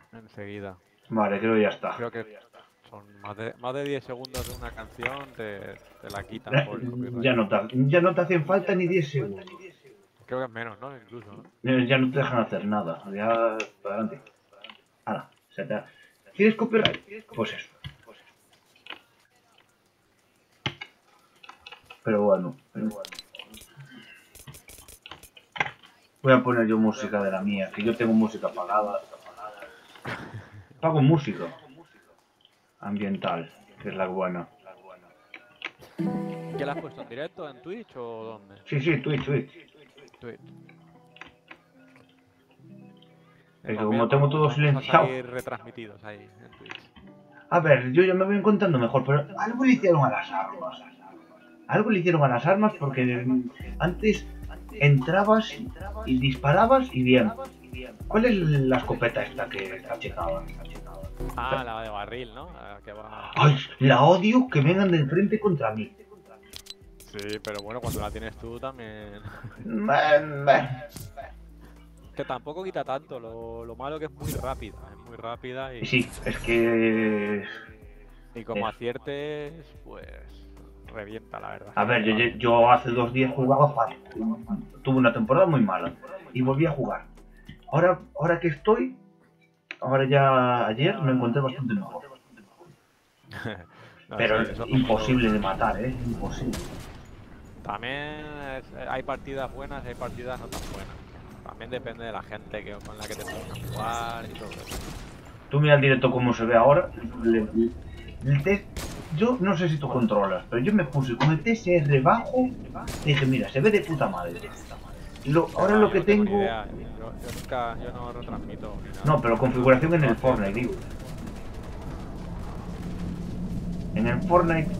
enseguida. Vale, creo que ya está. Creo que son más de 10 segundos de una canción, te la quitan por el copyright. Ya no te hacen falta ni 10 segundos. Creo que es menos, ¿no? Incluso, ¿no? Ya no te dejan hacer nada. Ya, para adelante. Hala, se te... ¿Quieres copyright? Pues eso. Pero bueno. Voy a poner yo música de la mía, que yo tengo música pagada. Pago música ambiental, que es la buena. ¿Qué la has puesto en directo, en Twitch o dónde? Sí, Twitch. Twitch. Es que como tengo todo Vamos a silenciado. salir retransmitidos ahí en Twitch. A ver, yo ya me voy encontrando mejor, pero algo le hicieron a las armas. Algo le hicieron a las armas porque antes entrabas y disparabas y bien. ¿Cuál es la escopeta esta que está checada? Ah, la de barril, ¿no? La que va... ¡Ay! La odio que vengan de frente contra mí. Sí, pero bueno, cuando la tienes tú también... Que tampoco quita tanto, lo malo que es muy rápida y... Sí, es que... Y como aciertes, pues... revienta, la verdad. A ver, yo hace 2 días jugaba fácil. Tuve una temporada muy mala y volví a jugar. Ahora que estoy, ahora ya ayer me encontré bastante mejor. No, Pero sí, es imposible de matar, imposible. También hay partidas buenas y hay partidas no tan buenas. También depende de la gente con la que te pongas a jugar y todo eso. Tú mira el directo como se ve ahora. Yo no sé si tú controlas, pero yo me puse con el TSR bajo y dije, mira, se ve de puta madre. Ahora lo que yo no tengo... ni idea. Yo no retransmito ni nada. No, pero configuración en el Fortnite, digo. En el Fortnite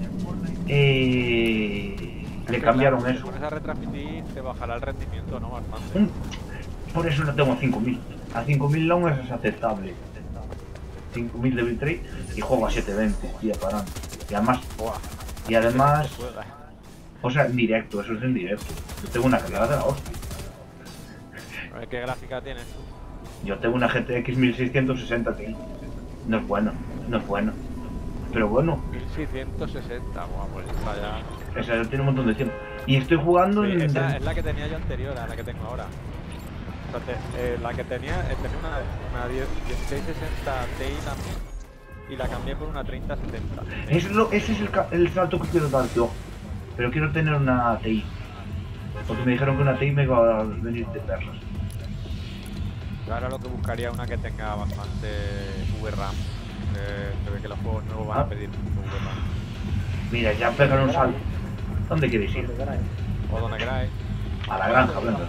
le cambiaron eso. Si pones a retransmitir, te bajará el rendimiento, ¿no? Bastante. Por eso lo tengo a 5000. A 5000 long es aceptable. 5000 de bitrate y juego a 720, tía, parando. Y además, o sea, en directo, eso es en directo. Yo tengo una calidad de la hostia. A ver qué gráfica tienes tú. Yo tengo una GTX 1660 Ti. No es bueno. Pero bueno. 1660, guau, pues esta ya... Esa tiene un montón de tiempo. Y estoy jugando en... Esa es la que tenía yo anterior a la que tengo ahora. O sea, la que tenía una 1660 Ti también y la cambié por una 3070. Ese es el salto que quiero dar yo. Pero quiero tener una TI. Porque me dijeron que una TI me iba a venir de perlas. Yo ahora lo que buscaría una que tenga bastante VRAM. Se ve que los juegos nuevos van a pedir mucho VRAM. Mira, ya pegaron un salto. ¿Dónde queréis ir? O donde queráis. A la granja, venga.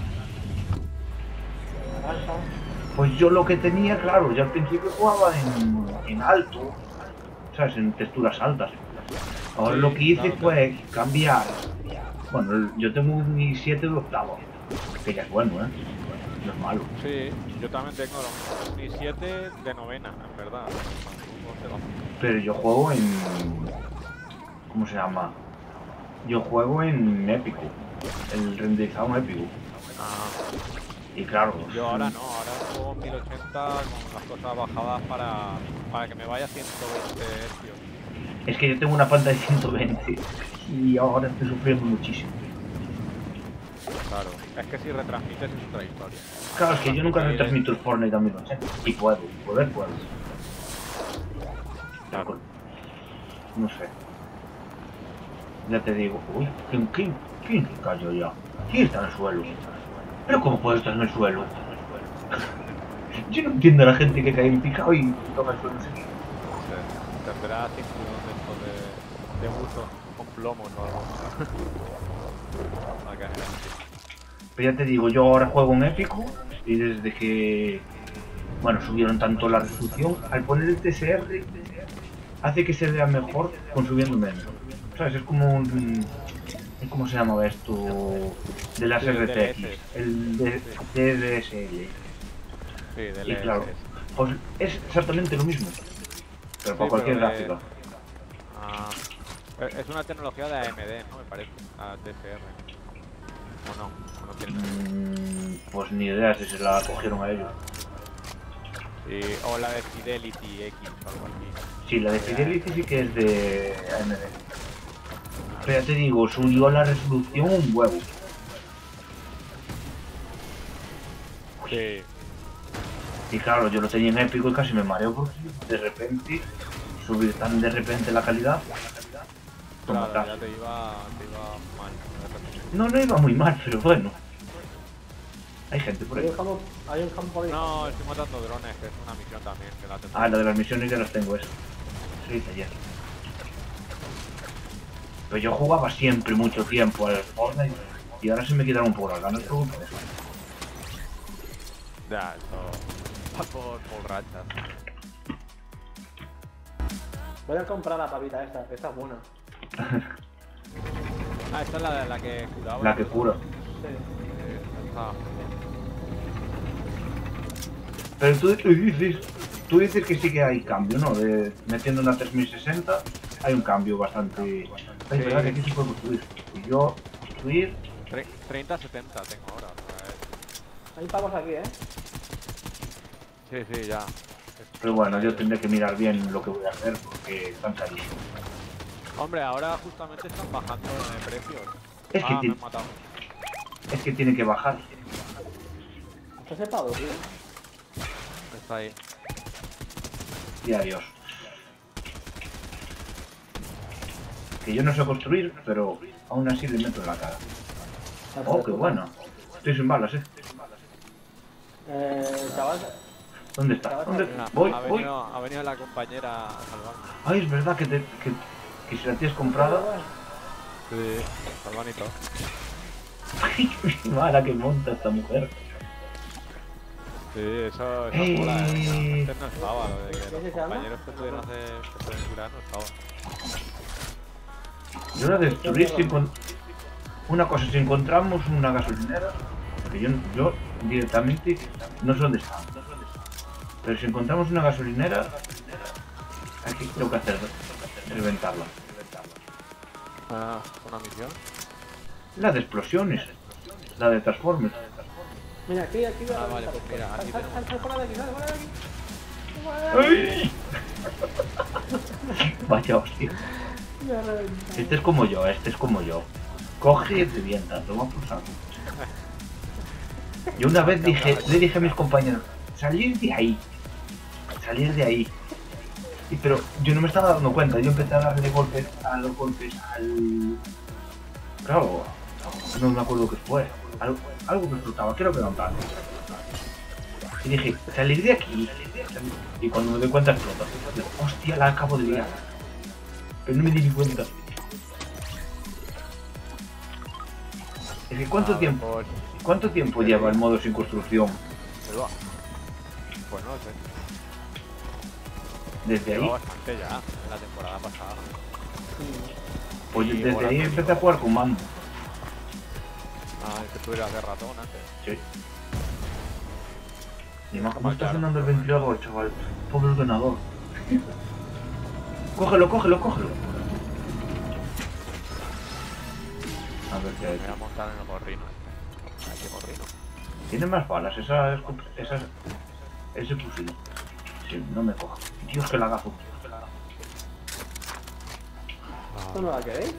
Pues yo lo que tenía, claro, yo al principio jugaba en alto, ¿sabes? En texturas altas. Ahora lo que hice fue cambiar. Bueno, yo tengo un i7 de octavo, que ya es bueno, ¿eh? No es malo. Sí, yo también tengo un i7 de novena, en verdad. Pero yo juego en... ¿Cómo se llama? Yo juego en épico, el renderizado en épico. Y claro... Yo ahora no, ahora juego en 1080 con las cosas bajadas para que me vaya a 120 Hz. Es que yo tengo una pantalla de 120 y ahora estoy sufriendo muchísimo. Claro, es que si retransmites es otra historia. Claro, es que yo nunca retransmito el Fortnite a 1080 y puedo. Claro. No sé. Ya te digo, uy, ¿quién cayó ya? ¿Quién está en el suelo? ¿Pero cómo puede estar en el suelo? Yo no entiendo a la gente que cae en picado y toma el suelo enseguida. Tendrá cinturón de buzo con plomos o algo. Pero ya te digo, yo ahora juego en épico y desde que, bueno, subieron tanto la resolución, al poner el TSR hace que se vea mejor consumiendo menos. ¿Sabes? Es como un... ¿Cómo se llama esto? De las RTX. El DDSL. Sí, y claro, pues es exactamente lo mismo. Pero para cualquier gráfica. Es una tecnología de AMD, ¿no? Me parece. A TSR. ¿O no? ¿O no tiene? Pues ni idea si se la cogieron a ellos. Sí, o la de Fidelity X o algo así. Sí, la de Fidelity sí que es de AMD. Pero ya te digo, subió la resolución un huevo. Sí. Y claro, yo lo tenía en épico y casi me mareo porque de repente, subir tan de repente la calidad, como Claro, tal. ya te iba mal. No iba muy mal, pero bueno. Hay gente por ahí. Hay un campo ahí. No, estoy matando drones, que es una misión también, que la tengo. Ah, la de las misiones ya las tengo, eso. Se dice ayer. Pero yo jugaba siempre mucho tiempo al Fortnite y ahora se me quitaron un poco las ganas por eso. Ya, eso va por rachas. Voy a comprar la pavita esta es buena. Ah, esta es la que curaba. La que cura. Sí. Está. Pero tú dices que sí que hay cambio, ¿no? De metiendo una 3060 hay un cambio bastante... Es verdad que aquí se puede construir. Y yo construir... 30-70 tengo ahora. Hay pavos aquí, Sí, ya. Pero bueno, yo tendré que mirar bien lo que voy a hacer porque están carísimos. Hombre, ahora justamente están bajando de precios. Es que, Me han matado. es que tiene que bajar. ¿Qué es el pavo, tío? Está ahí. Y adiós. Que yo no sé construir, pero aún así le meto en la cara. Oh, qué bueno. Estoy sin balas, Chaval, ¿Dónde está? ¿Dónde? Mira, Voy. ha venido la compañera a salvarme. Ay, es verdad que si la tienes comprada... Sí, salvanito. Ay, qué mala que monta esta mujer. Sí, eso mola, Antes no estaba, lo de que ¿Qué los se llama? compañeros que pudieran hacer, que pueden curar no estaba. Yo la destruir si una cosa, si encontramos una gasolinera, porque yo directamente no sé dónde está. Pero si encontramos una gasolinera, aquí tengo que hacer reventarla. Ah, una misión. La de explosiones, la de Transformers. mira, aquí voy a Vale, pues mira, aquí tenemos. sal fuera de aquí, sal fuera de aquí. ¡Ay! Vaya hostia. Este es como yo, Coge y revienta, toma por saco. Yo una vez le dije a mis compañeros, salir de ahí. Pero yo no me estaba dando cuenta, yo empecé a darle golpes al... Claro, no me acuerdo qué fue. Algo que explotaba, creo que era un tanque. Y dije, salir de aquí. Y cuando me doy cuenta explota. Digo, hostia, la acabo de liar. Pero no me di ni cuenta. Es que ¿cuánto tiempo lleva el modo sin construcción? Pues no lo sé. Desde ahí. Lleva bastante ya, en la temporada pasada. Pues Y desde ahí mola empecé a jugar con mando. Ah, es que tú eras de ratón antes. Sí. Y más cómo está sonando el ventilador, chaval. Pobre ordenador. Cógelo. A ver qué Me hay. voy a montar en el gorrino. Aquí gorrino. Tiene más balas, ese fusil. Sí, no me coja. Dios, que lagazo. ¿Esto no la queréis?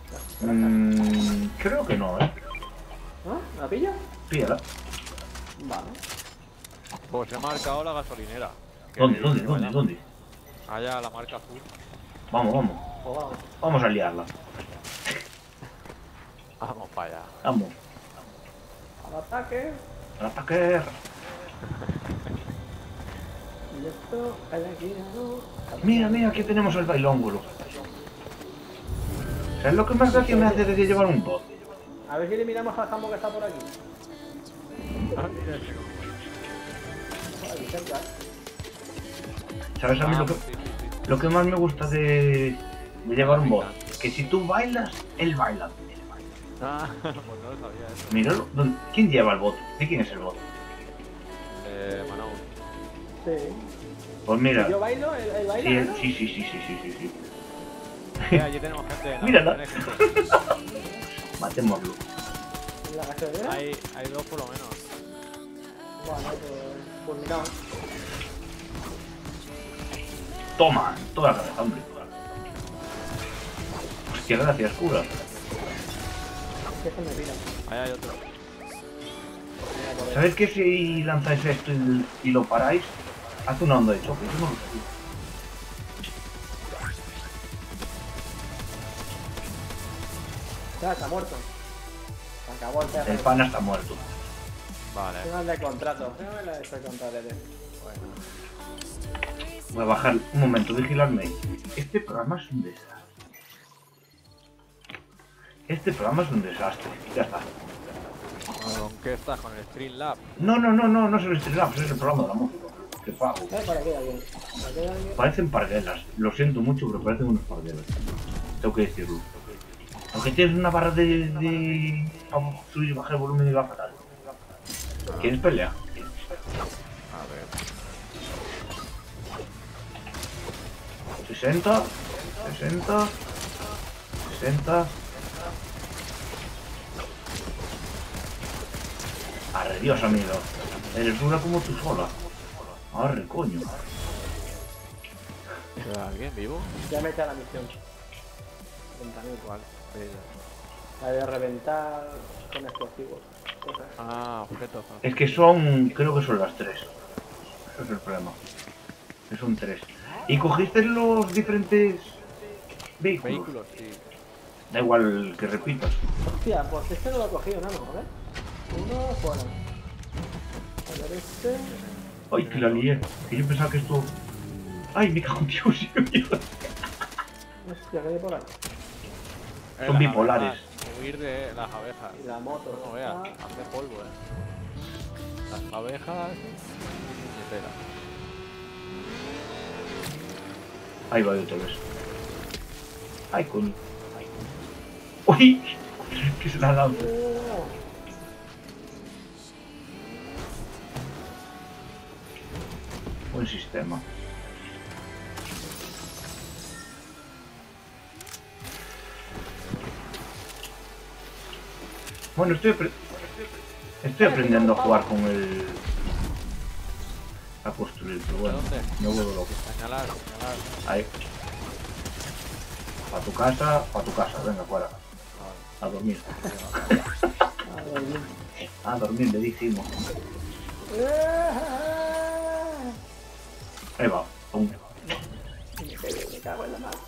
Creo que no, ¿No? ¿La pillo? Pídala. Vale. Pues he marcado la gasolinera. ¿Dónde? Allá la marca azul. Vamos. Pues vamos. Vamos a liarla. Vamos para allá. Vamos. Al ataque. Al ataque. Y esto, hay aquí, ¿no? Mira, aquí tenemos el bailóngulo. ¿Sabes lo que más gracia me hace de llevar un bot? A ver si le miramos al jambo que está por aquí. Aquí cerca. ¿Sabes a mí lo que más me gusta de llevar un bot? Que si tú bailas, él baila. Ah, pues no lo sabía eso. Míralo. ¿Quién lleva el bot? ¿De quién es el bot? Manau. Sí. Pues mira. Si yo bailo, él baila, ¿no? Sí. Mira, allí tenemos gente. Mírala. Tiene gente. Matémoslo. ¿La gasolinera? Hay dos por lo menos. Bueno, pues miramos. Toma, toda la cabeza, hombre. Hostia, gracias, cura. Que se me tira. Ahí hay otro. Mira, por ahí. ¿Sabes que si lanzáis esto y lo paráis, hace una onda de choque? Yo no lo sabía. Ya, está muerto. Se acabó el perro. El pana está muerto. Vale. Final de contrato. Final de este contrato. Bueno. Voy a bajar un momento, vigilarme. Este programa es un desastre. Este programa es un desastre. Ya está. ¿Con qué estás? ¿Con el Streamlabs? No es el Streamlabs, es el programa de la música. Que pago. Por aquí alguien. Por aquí alguien. Parecen parguelas. Lo siento mucho, pero parecen unos parguelas. Tengo que decirlo. Aunque tienes una barra de... Vamos, subir y bajar el volumen y va fatal. ¿Quieres pelea? A ver. 60, 60. Arre, Dios, amigo. Eres dura como tú sola. Arre, coño. ¿Queda alguien vivo? Ya me echa la misión. 30.000. ¿Cuál? La de reventar con explosivos. Cosas. Ah, objetos. Es que son... creo que son las 3. Ese es el problema. Que son 3. ¿Y cogiste los diferentes vehículos? Vehículos, sí. Da igual que repitas. Hostia, pues este no lo he cogido, ¿no? A ver. Uno fuera. A ver este. Ay, que la lié. Que yo pensaba que esto... Ay, me cago en Dios, mío. Hostia, ¿qué hay por ahí? Son Las bipolares. abejas, huir de las abejas. Y la moto. No veas, Ah, hace polvo, Las abejas... Espera. Ahí va de otra vez. Ay, coño. Uy, que se la lanza. oh. Buen sistema. Bueno, estoy aprendiendo a jugar con el... a construir, pero bueno, ¿Dónde? me vuelvo loco. Señalar. Ahí. Pa' tu casa, venga, fuera. A dormir. A dormir. A dormir, le dijimos. Ahí va, pum. Me cago en la mano.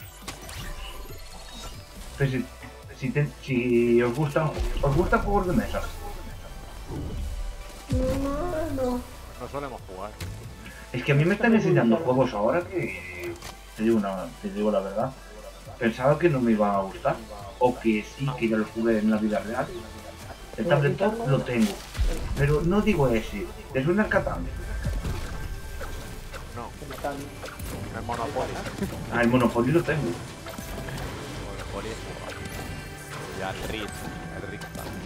Pues si os gustan juegos de mesa, No. No solemos jugar. es que a mí me están enseñando juegos ahora que te digo la verdad, pensaba que no me iban a gustar, o que sí, que ya los jugué en la vida real. El tabletop lo tengo, pero no digo ese, ¿te suena el Catán? No, Que me están... el Monopoly. Ah, el Monopoly lo tengo. Monopoly es jugar. Ya el Risk. El Risk también.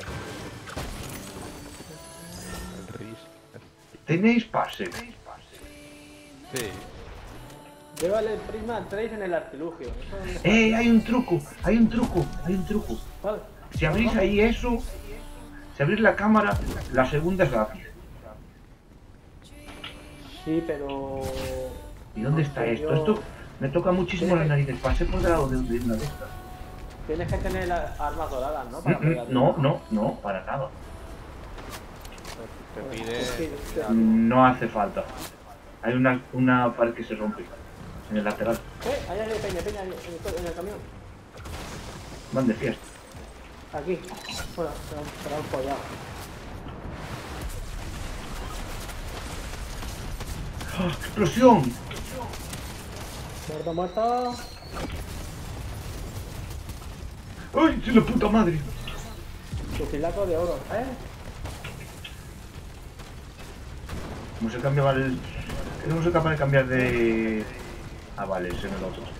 El Risk. ¿Tenéis pase? Sí. Llévale el Prisma 3 en el artilugio. Eso no está- Hay un truco, hay un truco. Vale. Si abrís ahí eso, si abrís la cámara, la segunda es gratis. Sí, pero... ¿Y dónde está sé, esto? yo- Esto me toca muchísimo las narices. Pasé por debajo de una de estas. Tienes que tener las armas doradas, ¿no? Para poder No, para nada. Te Sí, pide... sí. No hace falta. Hay una pared que se rompe en el lateral. Ahí hay peña en el camión. Van de fiesta. Aquí. Bueno, será un follado. ¡Ah, ¡explosión! Muerto. ¡Ay, sí, la puta madre! Fusilaco de oro, ¿Cómo se cambiaba el...? Que no soy capaz de cambiar de... Ah, vale, es en el otro.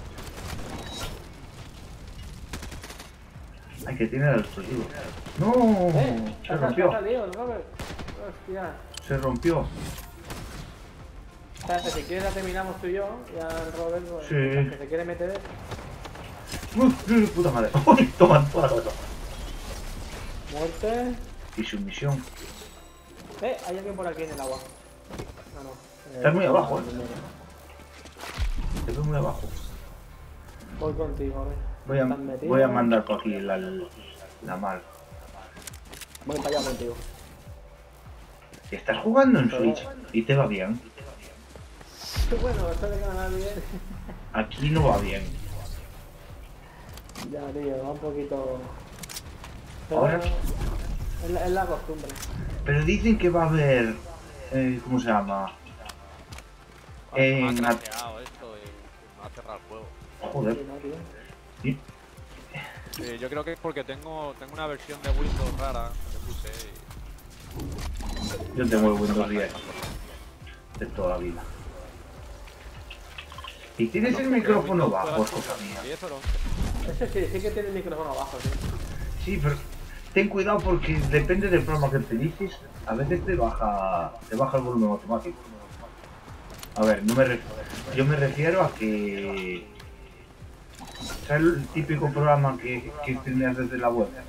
Ay, que tiene el explosivo. ¡No! Se rompió. Robert. Hostia. Se rompió. Espérate, si quieres ya terminamos tú y yo. Ya el Robert, pues, Sí. que se quiere meter. ¡Puta madre! ¡Uy! Toma toda la cabeza. Muerte. Y sumisión. Hay alguien por aquí en el agua. No. Estás muy abajo, Te veo muy abajo. Voy contigo, a ver. Voy a, ¿Estás metido? voy a mandar por aquí la mal. Voy para allá contigo. ¿Estás jugando en Switch y te va bien? Bueno, espero que me vaya bien. Aquí no va bien. Ya, tío, va un poquito... Pero Ahora- es la costumbre. Pero dicen que va a haber... ¿cómo se llama? Me ha En... craqueado esto y me ha cerrado el juego. Joder. Sí, no, tío. Sí. Yo creo que es porque tengo una versión de Windows rara que puse y... Yo tengo el Windows 10 de toda la vida. Y tienes el micrófono bajo, es cosa mía. 10 o 11. Ese sí que tiene el micrófono abajo, sí. Sí, pero ten cuidado porque depende del programa que utilices, a veces te baja el volumen automático. A ver, yo me refiero a que... ¿Sabes el típico programa que streameas desde la web?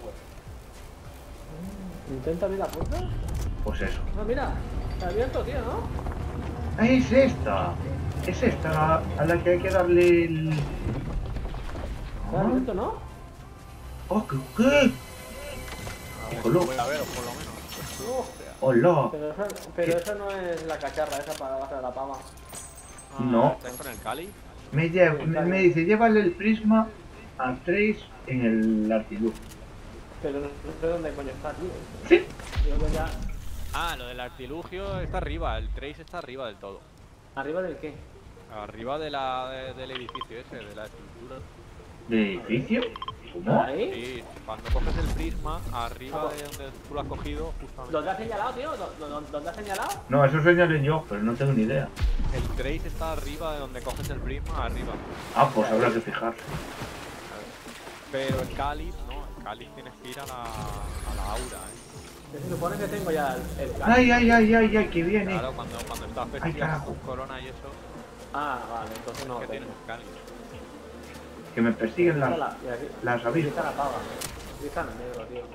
Intenta abrir la puerta. Pues eso. No, mira, está abierto, tío, ¿no? ¡Ah, es esta! Es esta a la que hay que darle el... Está abierto, ¿no? ¡Oh, qué! Ojalá. Voy a veros por lo menos. ¡Hola! Pero eso no es la cacharra esa para bajar la pava. No. ¿Estás con el Cali? Me dice, llévale el prisma a Trace en el artilugio. Pero no sé dónde coño está, tío. Sí. Yo creo que ya... Ah, lo del artilugio está arriba, el Trace está arriba del todo. ¿Arriba del qué? Arriba del edificio ese, de la estructura. ¿De edificio? ¿Cómo? ¿Ahí? Sí, cuando coges el prisma, arriba de donde tú lo has cogido, justamente. ¿Dónde has señalado, tío? ¿Dónde has señalado? No, eso señalé yo, pero no tengo ni idea. El Trace está arriba de donde coges el prisma, arriba. Ah, pues habrá que fijarse. Pero el Cáliz, no, el Cáliz tienes que ir a la aura, Se supone que tengo ya el ¡Ay, ay, ay, ay, ay, que viene! Claro, cuando estás Ay, vestido carajo. con corona y eso, Ah, vale, entonces no. que tengo. tienes el Cáliz. Que me persiguen Y las aquí las está avispas. la pava. Aquí está en el negro, tío.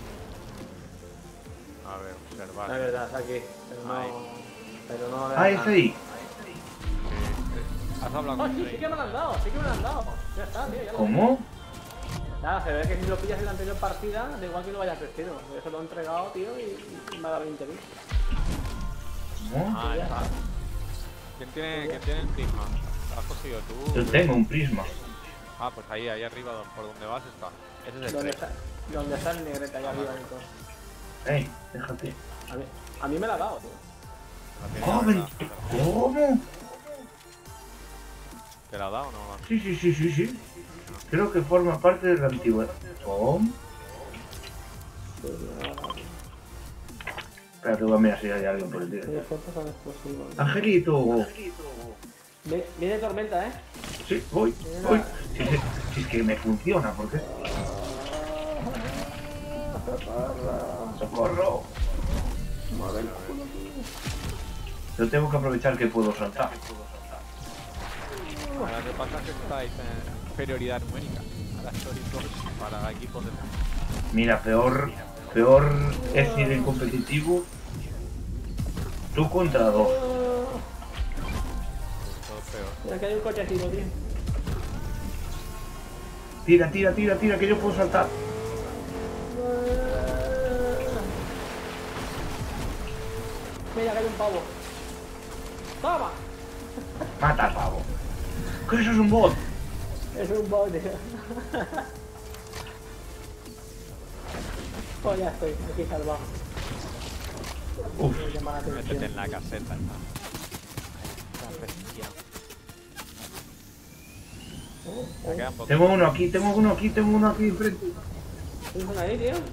A ver, Es observar. verdad, está aquí. Pero Ahí. no... Pero no... Ah, es ahí. ¿Has hablado Oh, con sí, el sí que me lo han dado, sí que me lo han dado. Ya está, tío, ya lo ¿Cómo? Nada, se ve que si lo pillas en la anterior partida, da igual que lo hayas vestido. Yo se lo he entregado, tío, y me ha dado 20 bits. ¿Cómo? Ah, Ya está. está. ¿Quién tiene el prisma? ¿Lo has cogido tú? Yo tengo un prisma. Ah, pues ahí arriba, por donde vas está. Ese es el ¿Dónde Trace. está? ¿Dónde está el negrete allá arriba y todo? Ey, déjate. A mí me la ha dado, tío. La tiene, ¿Cómo? ¿verdad? ¿Cómo? ¿Te la ha dado o no? Sí, sí, sí, sí, sí. Creo que forma parte de la antigüedad. ¿Cómo? Espérate, voy a mirar si hay alguien por el día. Sí, fotos con explosivos. Angelito. Viene tormenta, ¿eh? Sí, voy. Si es que me funciona, ¿por qué? ¡Socorro! Yo tengo que aprovechar que puedo saltar. Ahora que pasa es que estáis en superioridad numérica. Ahora sois dos para equipos de... Mira, peor es ir en competitivo. Tú contra dos. Todo peor. Mira que hay un cochecito, tío. Tira, tira, tira, tira, que yo puedo saltar. Mira que hay un pavo. ¡Toma! Mata al pavo. ¿Qué eso es un bot? Es un bot, tío. Pues ya estoy, aquí salvado. Uf. Me llama la Métete atención. en la caseta esta. Esta bestia. Me quedan pocos. Tengo uno aquí, tengo uno aquí, tengo uno aquí enfrente. ¿Tienes una ahí, tío?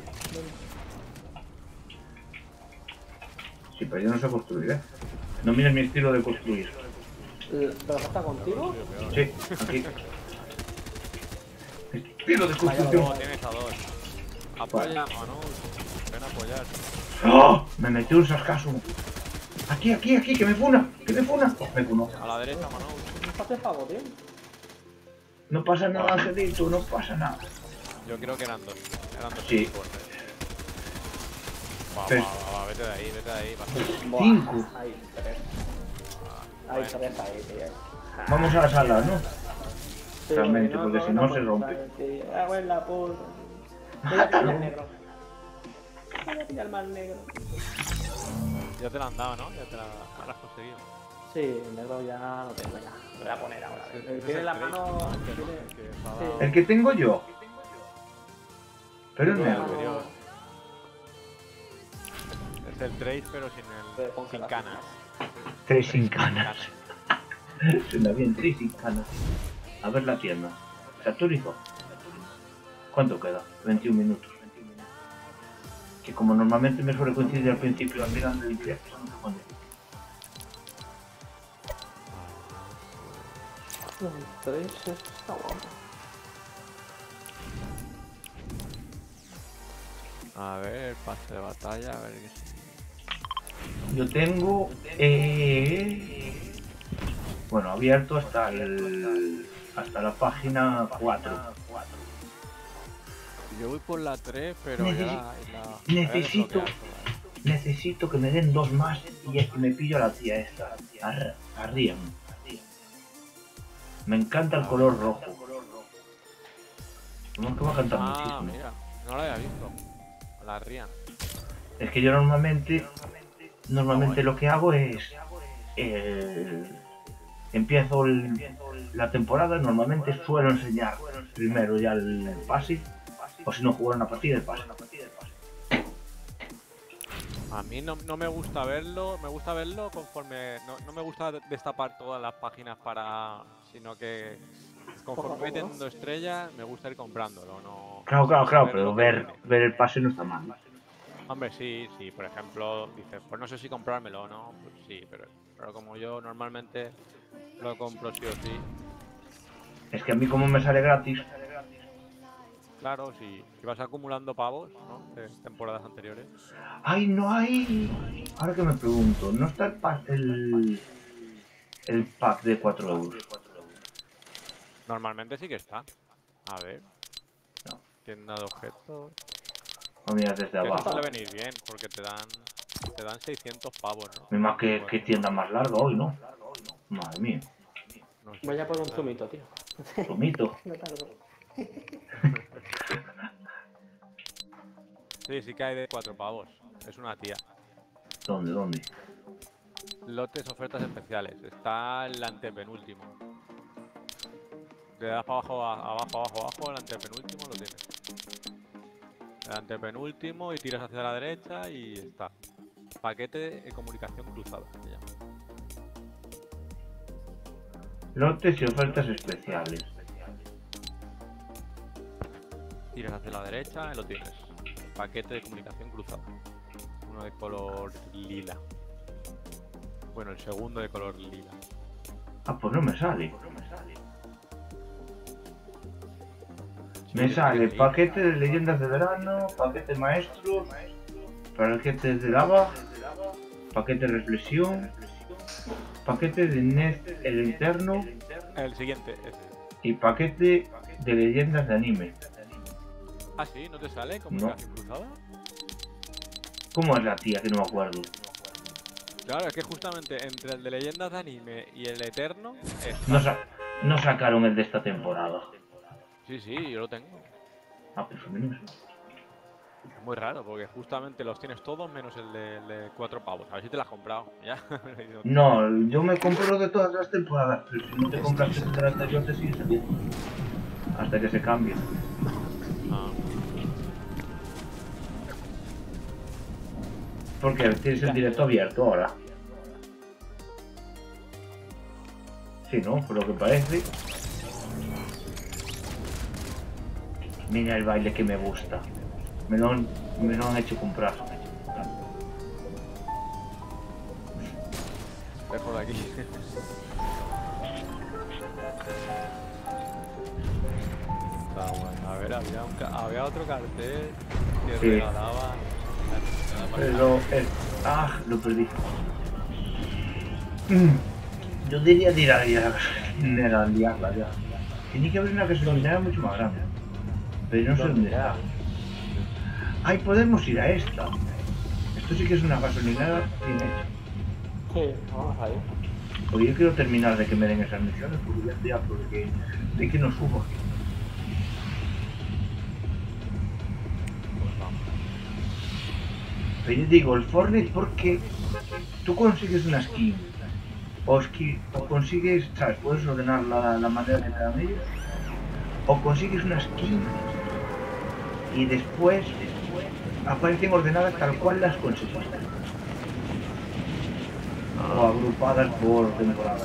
Sí, pero yo no sé construir, ¿eh? No mires mi estilo de construir. ¿Pero está contigo? Sí, aquí. Estilo de No, construcción. tienes a dos. Apoya, Manu. Ven a apoyar. ¡Oh! Me metió un sarcasmo. Aquí, aquí, aquí, que me funa, que me funa. Oh, me funó. A la derecha, Manu. ¿No haces pavo, tío? No pasa nada, Angelito, no pasa nada. Yo creo que eran dos. Eran dos Sí. equipos. Pero- Va, vete de ahí, vete de ahí. Va. Buah, 5. Hay tres. Hay tres ahí, tío. Vamos a la sala, ¿no? Sí, Realmente, porque si no se puedes, rompe. ¿sabes? Sí, hago en la puta. Voy a pillar el negro. Voy a pillar más negro. Ya te la han dado, ¿no? Ya te la has conseguido. Sí, el negro ya lo tengo ya. Lo voy a poner ahora. Ese es Tiene el la Drake, mano. ¿no? Que Tiene... os ha Sí. dado El que tengo yo. Pero es Tiene la negro. mano- Es el Trace, pero de sin congelación. canas. 3 sin canas. Suena bien, 3 sin canas. A ver la tienda. ¿Se actualizó? ¿Cuánto queda? 21 minutos. Que como normalmente me suele coincidir al principio al final del directo, no sé cuándo. Entonces, está guapo. A ver, pase de batalla, a ver qué sí. Yo tengo bueno, abierto hasta la página 4. Yo voy por la 3, pero Necesito que me den 2 más y es que me pillo a la tía esta, a Rian. Me encanta el color rojo. No, que va a cantar muchísimo. Mira, no lo había visto. La Rian. Es que yo normalmente lo que hago es empiezo la temporada, normalmente suelo enseñar primero ya el pase, o si no jugar una partida el pase. A mí no me gusta verlo, me gusta verlo conforme... No me gusta destapar todas las páginas sino que conforme voy teniendo estrellas, me gusta ir comprándolo, no... Claro, saber pero lo que ver viene. el pase no está mal. Hombre, sí, por ejemplo, dices, pues no sé si comprármelo o no, pues sí, pero como yo normalmente lo compro sí o sí, Es que a mí como me sale gratis, claro, si vas acumulando pavos, ¿no? De temporadas anteriores. ¡ay, no hay! Ahora que me pregunto, ¿no está el pack de 4 euros? Normalmente sí que está. A ver. No. Tienda de objetos. No miras desde Que eso abajo. suele venir bien, porque te dan 600 pavos, ¿no? Mima, que tienda más larga hoy, ¿no? Madre mía, No sé. Voy a por un zumito, tío. zumito. No tardo. Sí que hay de 4 pavos. Es una tía. ¿Dónde? Lotes, ofertas especiales. Está el antepenúltimo. Le das para abajo, el antepenúltimo lo tienes. El antepenúltimo y tiras hacia la derecha y está. Paquete de comunicación cruzada, se llama. Lotes y ofertas especiales. Tiras hacia la derecha y lo tienes. Paquete de comunicación cruzada. Uno de color lila. Bueno, el segundo de color lila. Ah, pues no me sale. Sí, Me sale sí. paquete de leyendas de verano, paquete maestro, paquete de lava, paquete de reflexión, paquete de Ned el Eterno El siguiente, ese. y paquete de leyendas de anime. Ah, sí, ¿no te sale comunicación cruzada? ¿Cómo es la tía que no me acuerdo? Claro, es que justamente entre el de leyendas de anime y el eterno No sacaron el de esta temporada. Sí, yo lo tengo. Ah, pues menos. Es muy raro, porque justamente los tienes todos menos el de 4 pavos. A ver si te las has comprado, ya. No, yo me compro lo de todas las temporadas, pero si no te compras el de la anterior te sigue saliendo. Hasta que se cambie. Ah. Porque tienes el directo abierto ahora. Sí, ¿no? Por lo que parece. Mira el baile que me gusta. Me lo han hecho comprar. Es por aquí. Está bueno. A ver, había otro cartel que Sí. regalaba. Lo perdí. Yo diría de ir a liarla ya. Tiene que haber una gasolinera mucho más grande. Pero no sé dónde está. ¡Ay, podemos ir a esta! Esto sí que es una gasolinera bien hecha. Sí, vamos a ir. Porque yo quiero terminar de que me den esas misiones, porque ya estoy harto de que no subo. Pues vamos. Pero yo digo, el Fortnite, porque tú consigues una skin, o consigues, ¿sabes? Puedes ordenar la manera que te dan ellos, o consigues una skin y después aparecen ordenadas tal cual las conseguiste. O agrupadas por temporada.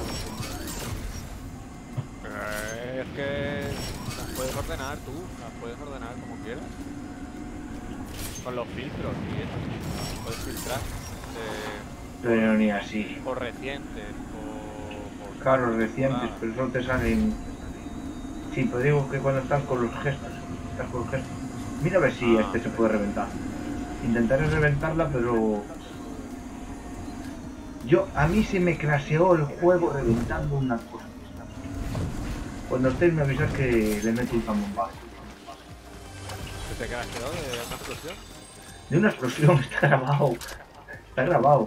Es que las puedes ordenar tú, las puedes ordenar como quieras. Con los filtros y eso. Puedes filtrar Pero ni así. por recientes, por Claro, recientes, pero solo te salen... Sí, pero digo que cuando estás con los gestos. Estás con los gestos. Mira a ver si este se puede reventar. Intentaré reventarla, pero... A mí se me crasheó el juego reventando una cosa. Cuando estéis me avisas que le meto un bombazo. ¿Se te crasheó de una explosión? De una explosión, está grabado. Está grabado.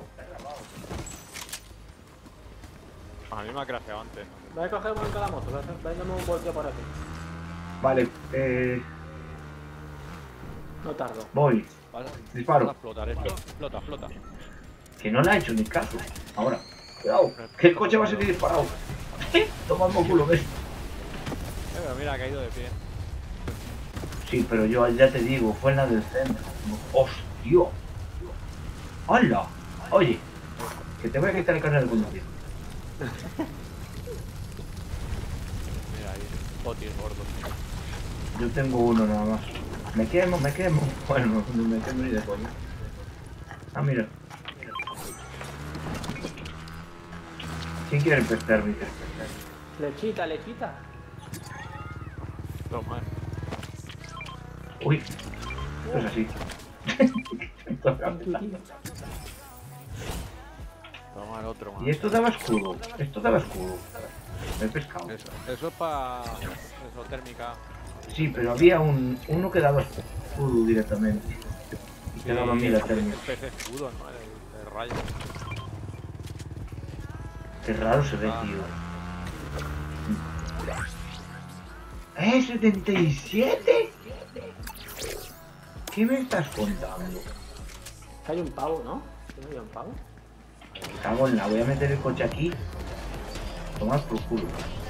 A mí me ha crasheado antes. Voy a coger un momento la moto, voy a darme un volteo por aquí. Vale, No tardo. voy. Disparo. Vas a explotar esto. Explota. Que no le ha hecho ni caso. Ahora, cuidado, que el coche va a ser disparado. Toma por culo, ¿ves? Pero mira, ha caído de pie. Sí, pero yo ya te digo, fue en la del centro. ¡Hostia! ¡Hala! Oye, que te voy a quitar el carnet de conducir. Mira ahí, potis gordo. Yo tengo uno nada más. Me quemo. Bueno, no me quemo ni de coña. Mira. ¿Quién quiere empezar, mi? Lechita. Toma. Uy, esto es así. Toma el otro más. Y esto daba escudo. El pescado. Eso es para... Eso, térmica. Sí, pero había uno que daba escudo directamente. Y que daba mira térmica. El pez escudo, ¿no? El rayo. Qué raro se ve, tío. ¿77? ¿Qué me estás contando? Hay un pavo, ¿no? ¿No hay un pavo? Me cago en la, voy a meter el coche aquí. Tomad por culo.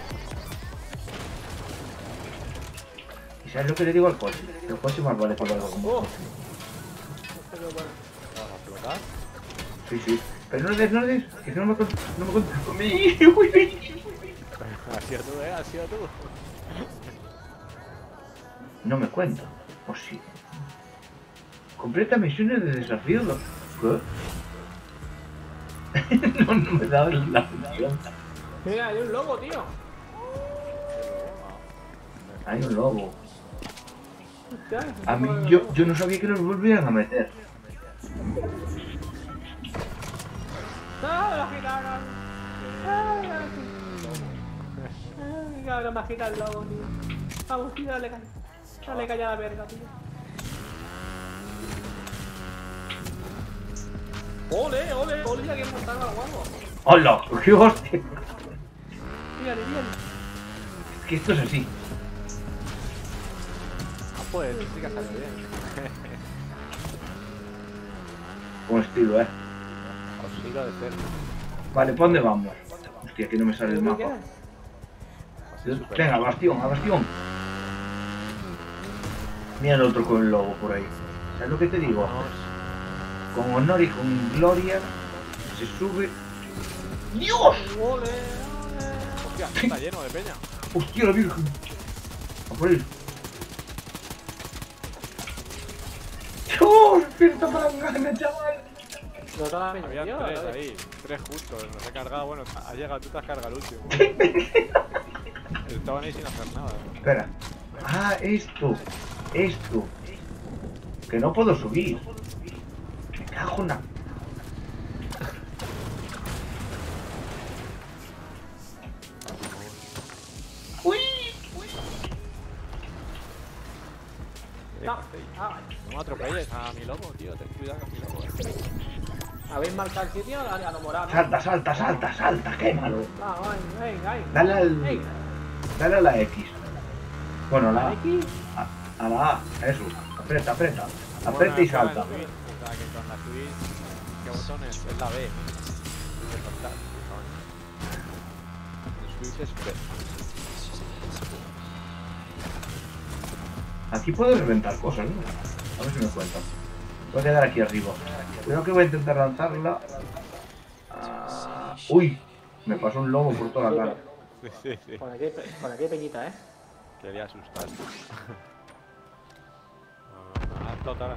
¿Y sabes lo que le digo al coche? El coche más vale para algo como... Pero bueno. ¿Vas a explotar? Sí. Pero no le des, que no me contes conmigo. Ha sido tú, ha sido tú. No me cuenta. ¿O sí? Completa misiones de desafío. ¿Qué? no me da la función. Mira, hay un lobo, tío. Hay un lobo. Hostia, A mí, yo no sabía que los volvieran a meter. ¡Ah, la gitana! ¡Ay, ahora me agita el lobo, tío! Vamos, tío, dale caña a la verga, tío. ¡Ole, la que montaron al guapo! ¡Hola! ¡Qué hostia! Mírale. Es que esto es así. Pues sí que ha salido bien. Con estilo, Consigo de ser. Vale, ¿por dónde vamos? Hostia, que no me sale el mapa. Venga, a Bastión. Mira el otro con el lobo por ahí. ¿Sabes lo que te digo? Con honor y con gloria se sube... ¡Dios! ¡Ole! Hostia, está lleno de peña. ¡Hostia, la virgen! A por él. ¡Dios! ¡Pierda palangana, chaval! No te la Había tío, tres ¿no? ahí, tres justos. Nos he cargado, bueno, ha llegado, tú te has cargado el último. Estaban ahí sin hacer nada. Espera. Esto. Que no puedo subir. Me cago en la... ¡Uy! No, No me atropelles a mi lobo, tío. Ten cuidado con mi lobo. ¿Habéis marcado el sitio? A lo morado, ¿no? Salta, salta, salta, salta, quémalo. Ah, venga, venga. Dale al... Ey, Dale a la X. Bueno, la A. aquí. A la A, eso. Aprieta, aprieta. Bueno, Aprieta y está en salta. Switch, o sea que con la Switch, ¿qué botón es? La B. De saltar, coño. El Switch es B. Aquí puedo reventar cosas, ¿no? A ver si me cuentan. Voy a quedar aquí arriba. Creo que voy a intentar lanzarla. Uy, me pasó un lobo por toda la cara. Sí, sí, sí. Por aquí hay peñita, ¿eh? Quería asustar. Me va a explotar.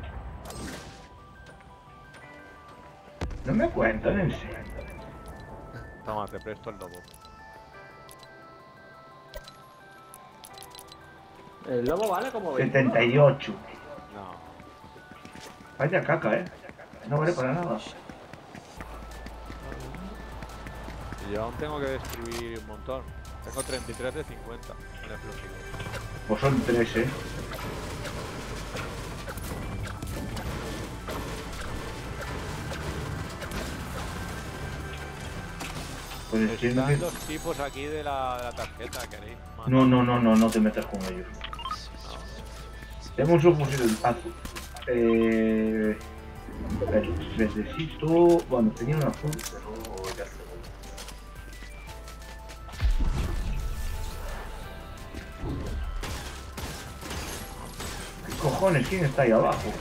No me cuentan, en serio. Toma, te presto el lobo. El lobo vale como 20. 78. No. Vaya caca, no vale para nada. Y yo aún tengo que destruir un montón. Tengo 33 de 50 en explosivo. Pues son 3, Pues estoy Están haciendo... los tipos aquí de la tarjeta, ¿queréis? No te metas con ellos. Tengo un subfusil azul. Necesito... Bueno, tenía un azul, pero ya está. ¿Qué cojones? ¿Quién está ahí abajo?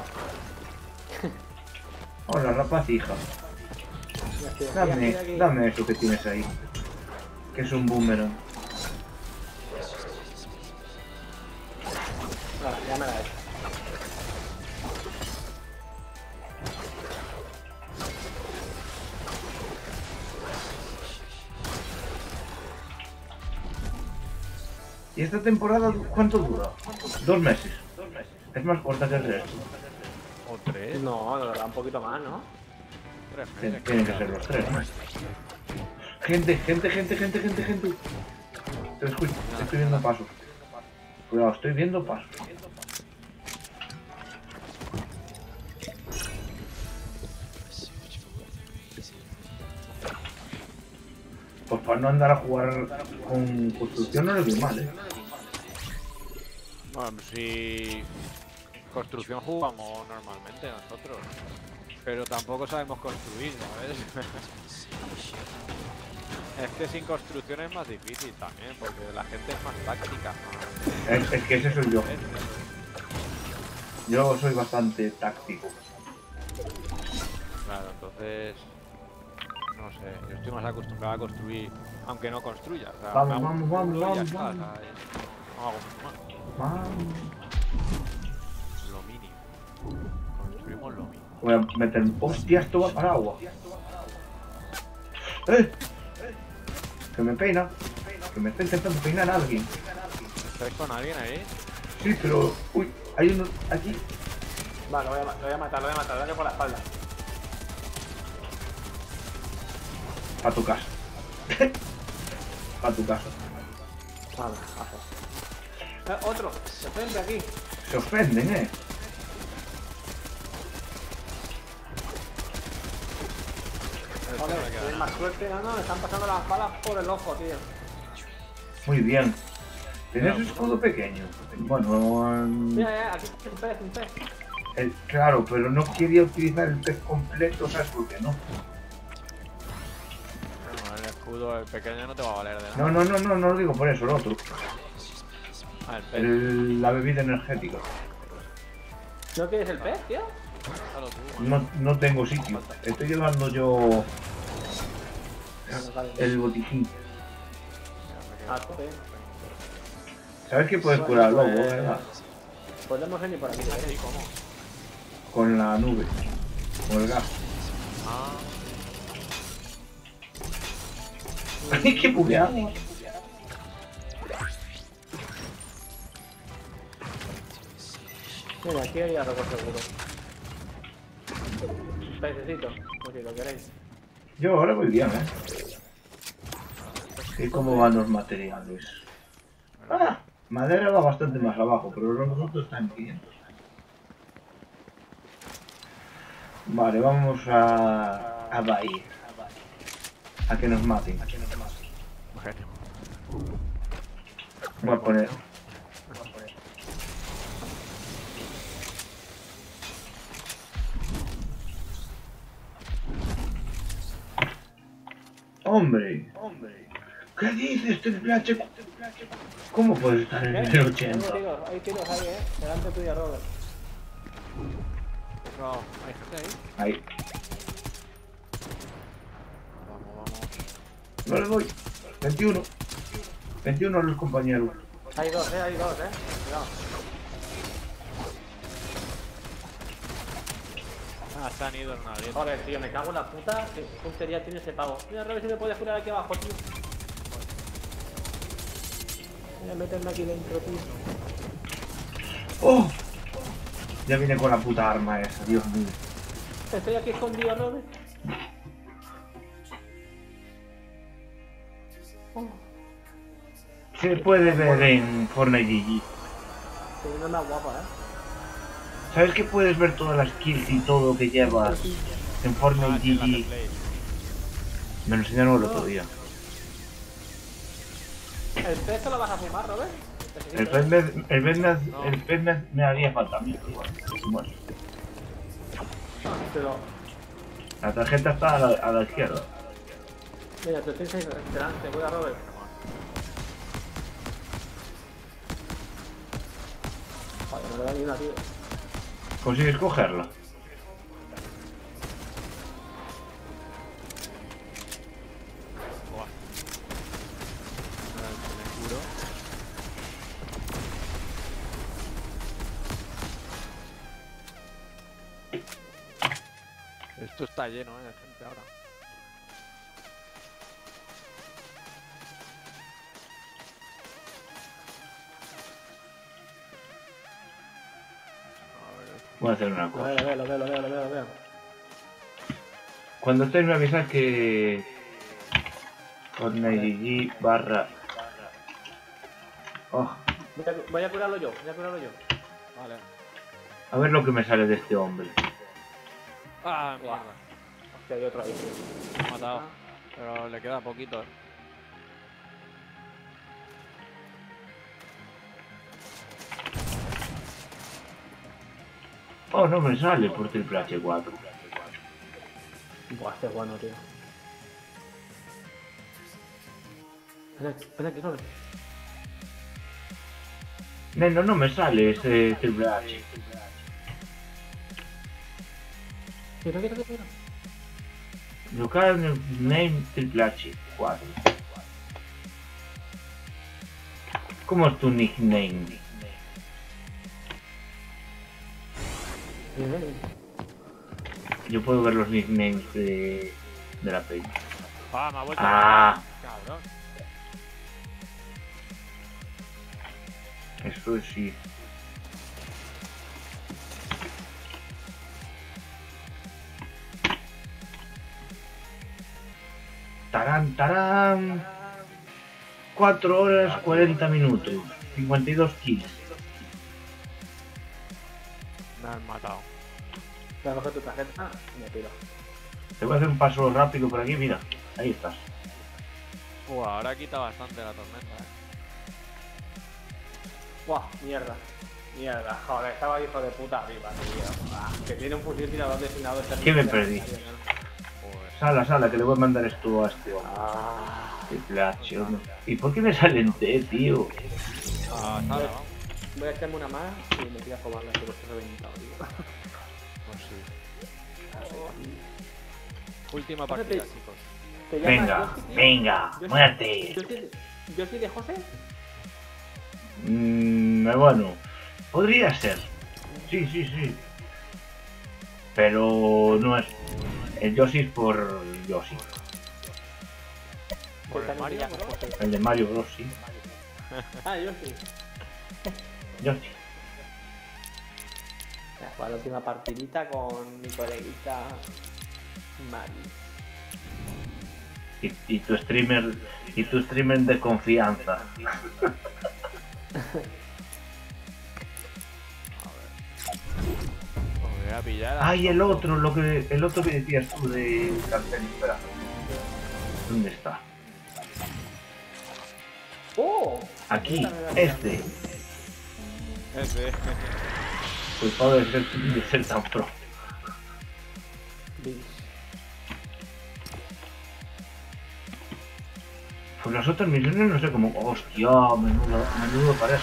Hola, rapaz, hija. Dame eso que tienes ahí. Que es un boomerang. Vale, ya me la he hecho. ¿Y esta temporada cuánto dura? 2 meses. Es más corta que el resto. ¿O 3? No, de verdad, un poquito más, ¿no? 3 meses. Tienen que ser los 3, ¿no? Gente. Te escucho, estoy viendo pasos. Cuidado, estoy viendo pasos. Pues para no andar a jugar con construcción no les doy mal, Bueno, si construcción jugamos normalmente nosotros, pero tampoco sabemos construir, ¿sabes? Es que sin construcción es más difícil también, porque la gente es más táctica. Es que ese soy yo. Yo soy bastante táctico. Claro, entonces... No sé, yo estoy más acostumbrado a construir, aunque no construya. O sea, Vamos, me hago un vamos, muro y ya vamos, está, vamos. ¿sabes? No hago mucho más. Lo mínimo. Construimos lo mínimo. Voy a meter... ¡Hostia, esto va para agua! Que me peina. Que me está intentando peinar a alguien. ¿Estáis con alguien ahí? Sí, pero... Uy, hay uno aquí. Vale, lo voy a matar, dale por la espalda. A tu casa. A tu casa. Vale, bajo. Otro, se frente aquí. Se ofenden, Joder, tienes más suerte, no, me están pasando las balas por el ojo, tío. Muy bien. ¿Tienes escudo pequeño? Bueno, Mira, aquí un pez. claro, pero no quería utilizar el pez completo, ¿sabes por qué no? Bueno, el escudo el pequeño no te va a valer de nada. No lo digo por eso, el otro. Ah, el pez. La bebida energética. ¿No quieres el pez, tío? Déjalo tú, No tengo sitio. Estoy llevando yo Vale. el botiquín. Ah, tope. ¿Sabes que puedes curar al lobo, verdad? Podemos venir por aquí, ¿eh? Sí, ¿cómo? Con la nube. Con el gas. Ah, ¡Ay, qué bugueado! Mira, aquí hay algo seguro. Un pececito, por si lo queréis. Yo ahora voy bien, ¿Y cómo van los materiales? Ah, madera va bastante más abajo, pero los otros están en 500. Vale, vamos a Bahía. A que nos maten. Genio. Voy a poner. Hombre. ¿Qué dices, Triple H? ¿Cómo puedes estar en el 80? Hay tiros ahí, delante tuya, Robert. No, hay gente ahí. Ahí. Vamos. No le doy. 21. 21 los compañeros. Hay dos, cuidado. Ah, se han ido en una grieta. Joder, tío, me cago en la puta. ¿Qué puntería tiene ese pavo? Mira, a ver si me puedes curar aquí abajo, tío. Voy a meterme aquí dentro, tío. ¡Oh! Ya viene con la puta arma esa, Dios mío. Estoy aquí escondido, Robert. Se puede ver en Fortnite GG. Estoy viendo más guapa, ¿Sabes que puedes ver todas las kills y todo que llevas en Fortnite Ah, sí, la GG? replay. Me lo enseñaron el otro día. ¿El pez te lo vas a fumar, Robert? El pez me haría falta a mí. Bueno, Pero, la tarjeta está a la izquierda. mira, te estoy delante, cuida, Robert. Joder, no le da ni una, tío. ¿Consigues cogerla? Buah. Ahora me curo. Esto está lleno, de gente ahora. Voy a hacer una Lo cosa. veo. Cuando estéis me avisas que Fortnite GG barra. Oh, Voy a curarlo yo, Vale. a ver lo que me sale de este hombre. Ah, Buah. mierda. Hostia, hay otro ahí. Me ha matado. Pero le queda poquito, Oh, no me sale por Triple H4. Buah, este es bueno, tío. Ven aquí, Robert. Neno, no me sale ese Triple H. Mira. Local name Triple H4. ¿Cómo es tu nickname? Yo puedo ver los nicknames de la page. Ah, me ha vuelto Ah. a matar. Cabrón. Eso sí. Tarán. 4 horas 40 minutos. 52 kills. Me han matado. Voy a coger tu tarjeta y me tiro. Te voy a hacer un paso rápido por aquí, mira. Ahí estás. Ahora quita bastante la tormenta, Buah, mierda, joder, estaba hijo de puta arriba, tío. Que tiene un fusil tirador destinado a ¿Qué me perdí? Sala, que le voy a mandar esto a este hombre. Triple H, hombre. ¿Y por qué me salen T, tío? Ah, sale, vamos. Voy a echarme una más y me voy a comerla, que lo estoy reventado, tío. Pues sí. Última partida, chicos. ¿Te llamas Venga, Yoshi, tío? venga, Yoshi- muerte. ¿Yoshi de José? Bueno, podría ser. Sí. Pero no es. El Yoshi es por Yoshi. ¿Por Que el también Mario, te llamas bro? José. El de Mario Bros. Sí. Ah, Yoshi. Yoshi. Voy a jugar la última partidita con mi coleguita Mari. Y tu streamer de confianza. Os voy a a pillar. Ay, el otro que decías tú de cartel, espera. ¿Dónde está? ¡Oh! Aquí, Esta me la este. Ese. Culpado de ser tan pro. Bis. Pues las otras misiones no sé cómo. Hostia, menudo pareja.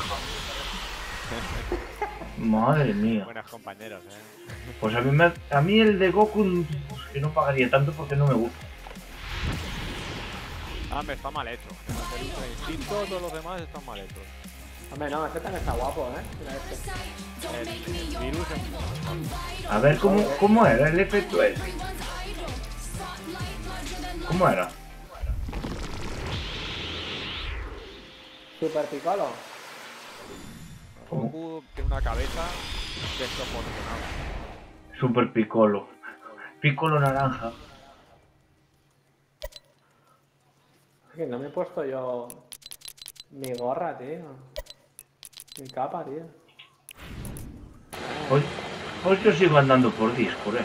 Madre mía. Buenos compañeros, Pues a mí el de Goku pues, que no pagaría tanto porque no me gusta. Ah, me está mal hecho. El Ultra Instinto, todos los demás están mal hechos. Hombre, no, este también está guapo, Mira este. El virus es... A ver cómo era el efecto ese. ¿Cómo era? Super Piccolo. Goku tiene una cabeza desproporcionada. Super Piccolo. Piccolo naranja. Es que no me he puesto yo mi gorra, tío. Mi capa, tío. Pues yo sigo andando por Discord,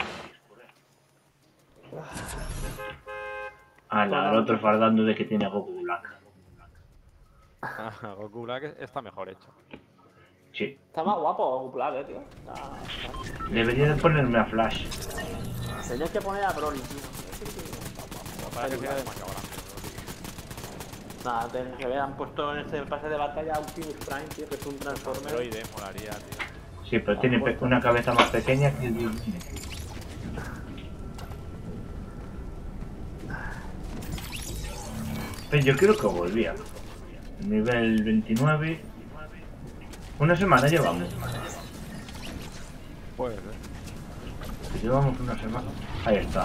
el otro fardando de que tiene a Goku Black. Goku Black está mejor hecho. Sí. Está más guapo Goku Black, tío. Está... Debería de ponerme a Flash. Tenías que poner a Broly, tío. Para que sea demasiado grande. Nada, que hubieran puesto en este pase de batalla a Optimus Prime, tío, que es un Transformer. Androide molaría, tío. Sí, pero tiene una cabeza más pequeña que el... Pero yo creo que volvía. Nivel 29. Una semana llevamos. Puede ser. Llevamos una semana. Ahí está.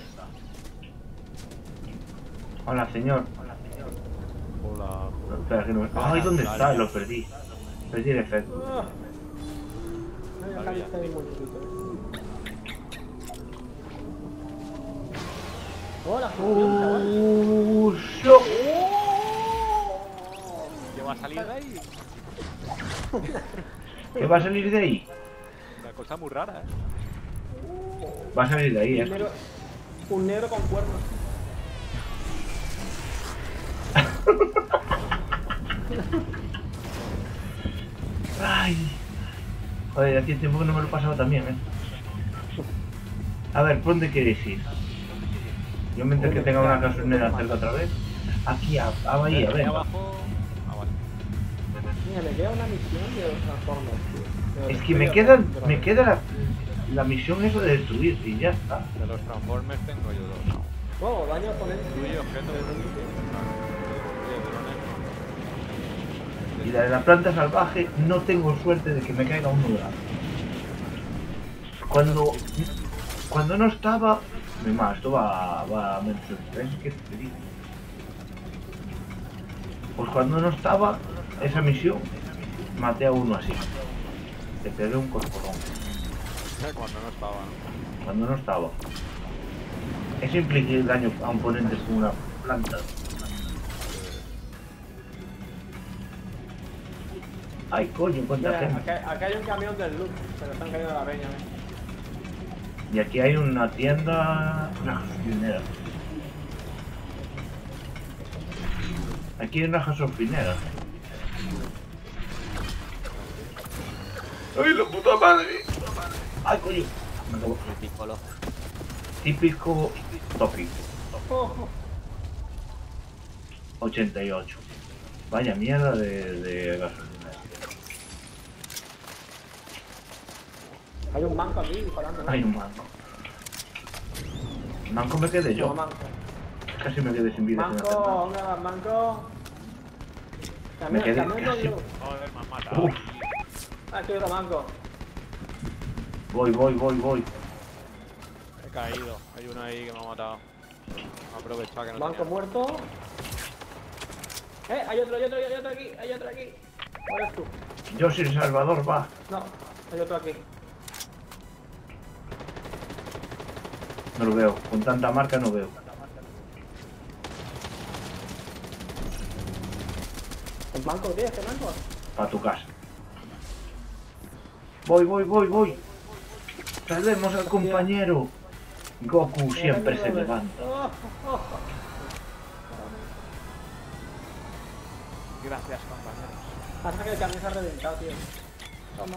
Hola, señor. Hola. Espera, que no... Ay, ¿dónde está? Lo perdí. Perdí el efecto. Acá está ahí muy chiquito. Hola, chaval. ¡Shock! ¿Qué va a salir de ahí? ¿Qué va a salir de ahí? Una cosa muy rara, Va a salir de ahí, Un negro con cuernos. Ay. Joder, hacía tiempo que no me lo he pasado también, A ver, ¿por dónde queréis ir? Yo mientras que tenga una gasolinera cerca otra vez. Aquí, a Bahía, Ahí venga. abajo... Ah, vale. Mira, me queda una misión de los Transformers, tío. Es que me queda la misión eso de destruir y ya está. De los Transformers tengo yo dos. Oh, daño al oponente. Destruye objetos de drones. Y la de la planta salvaje no tengo suerte de que me caiga un nudo. Cuando no estaba... Mira, esto va a menos de 3, ¿qué te digo? Pues cuando no estaba esa misión, maté a uno así. Le pegué un corporón. Cuando no estaba, ¿no? Cuando no estaba. Eso implica daño a oponentes con una planta. Ay, coño, cuánta Mira, gente. acá hay un camión del loot, pero están cayendo la peña, Y aquí hay una tienda... Una gasolinera. Aquí hay una gasolinera. ¡Ay, la puta madre! ¡Ay, coño! Me acabo. Típico tópico. 88. Vaya mierda de gasolinera. Hay un manco aquí disparando. Hay un manco. Manco me quedé yo. Manco. Casi me quedé sin vida. Manco, ¿dónde vas, manco? Me quedé Camión casi. de luz. Joder, me han matado. Uf. Aquí hay otro manco. Voy. He caído. Hay uno ahí que me ha matado. Aprovecha que no Manco tenía. muerto. Hay otro aquí, ¿Cuál eres tú? Yo soy El Salvador, va. No, hay otro aquí. No lo veo. Con tanta marca no veo. ¿El manco, tío? ¿Este manco? Para tu casa. Voy. Salvemos al compañero. Goku siempre se levanta. Gracias, compañeros. Pasa que el camión se ha reventado, tío. Toma.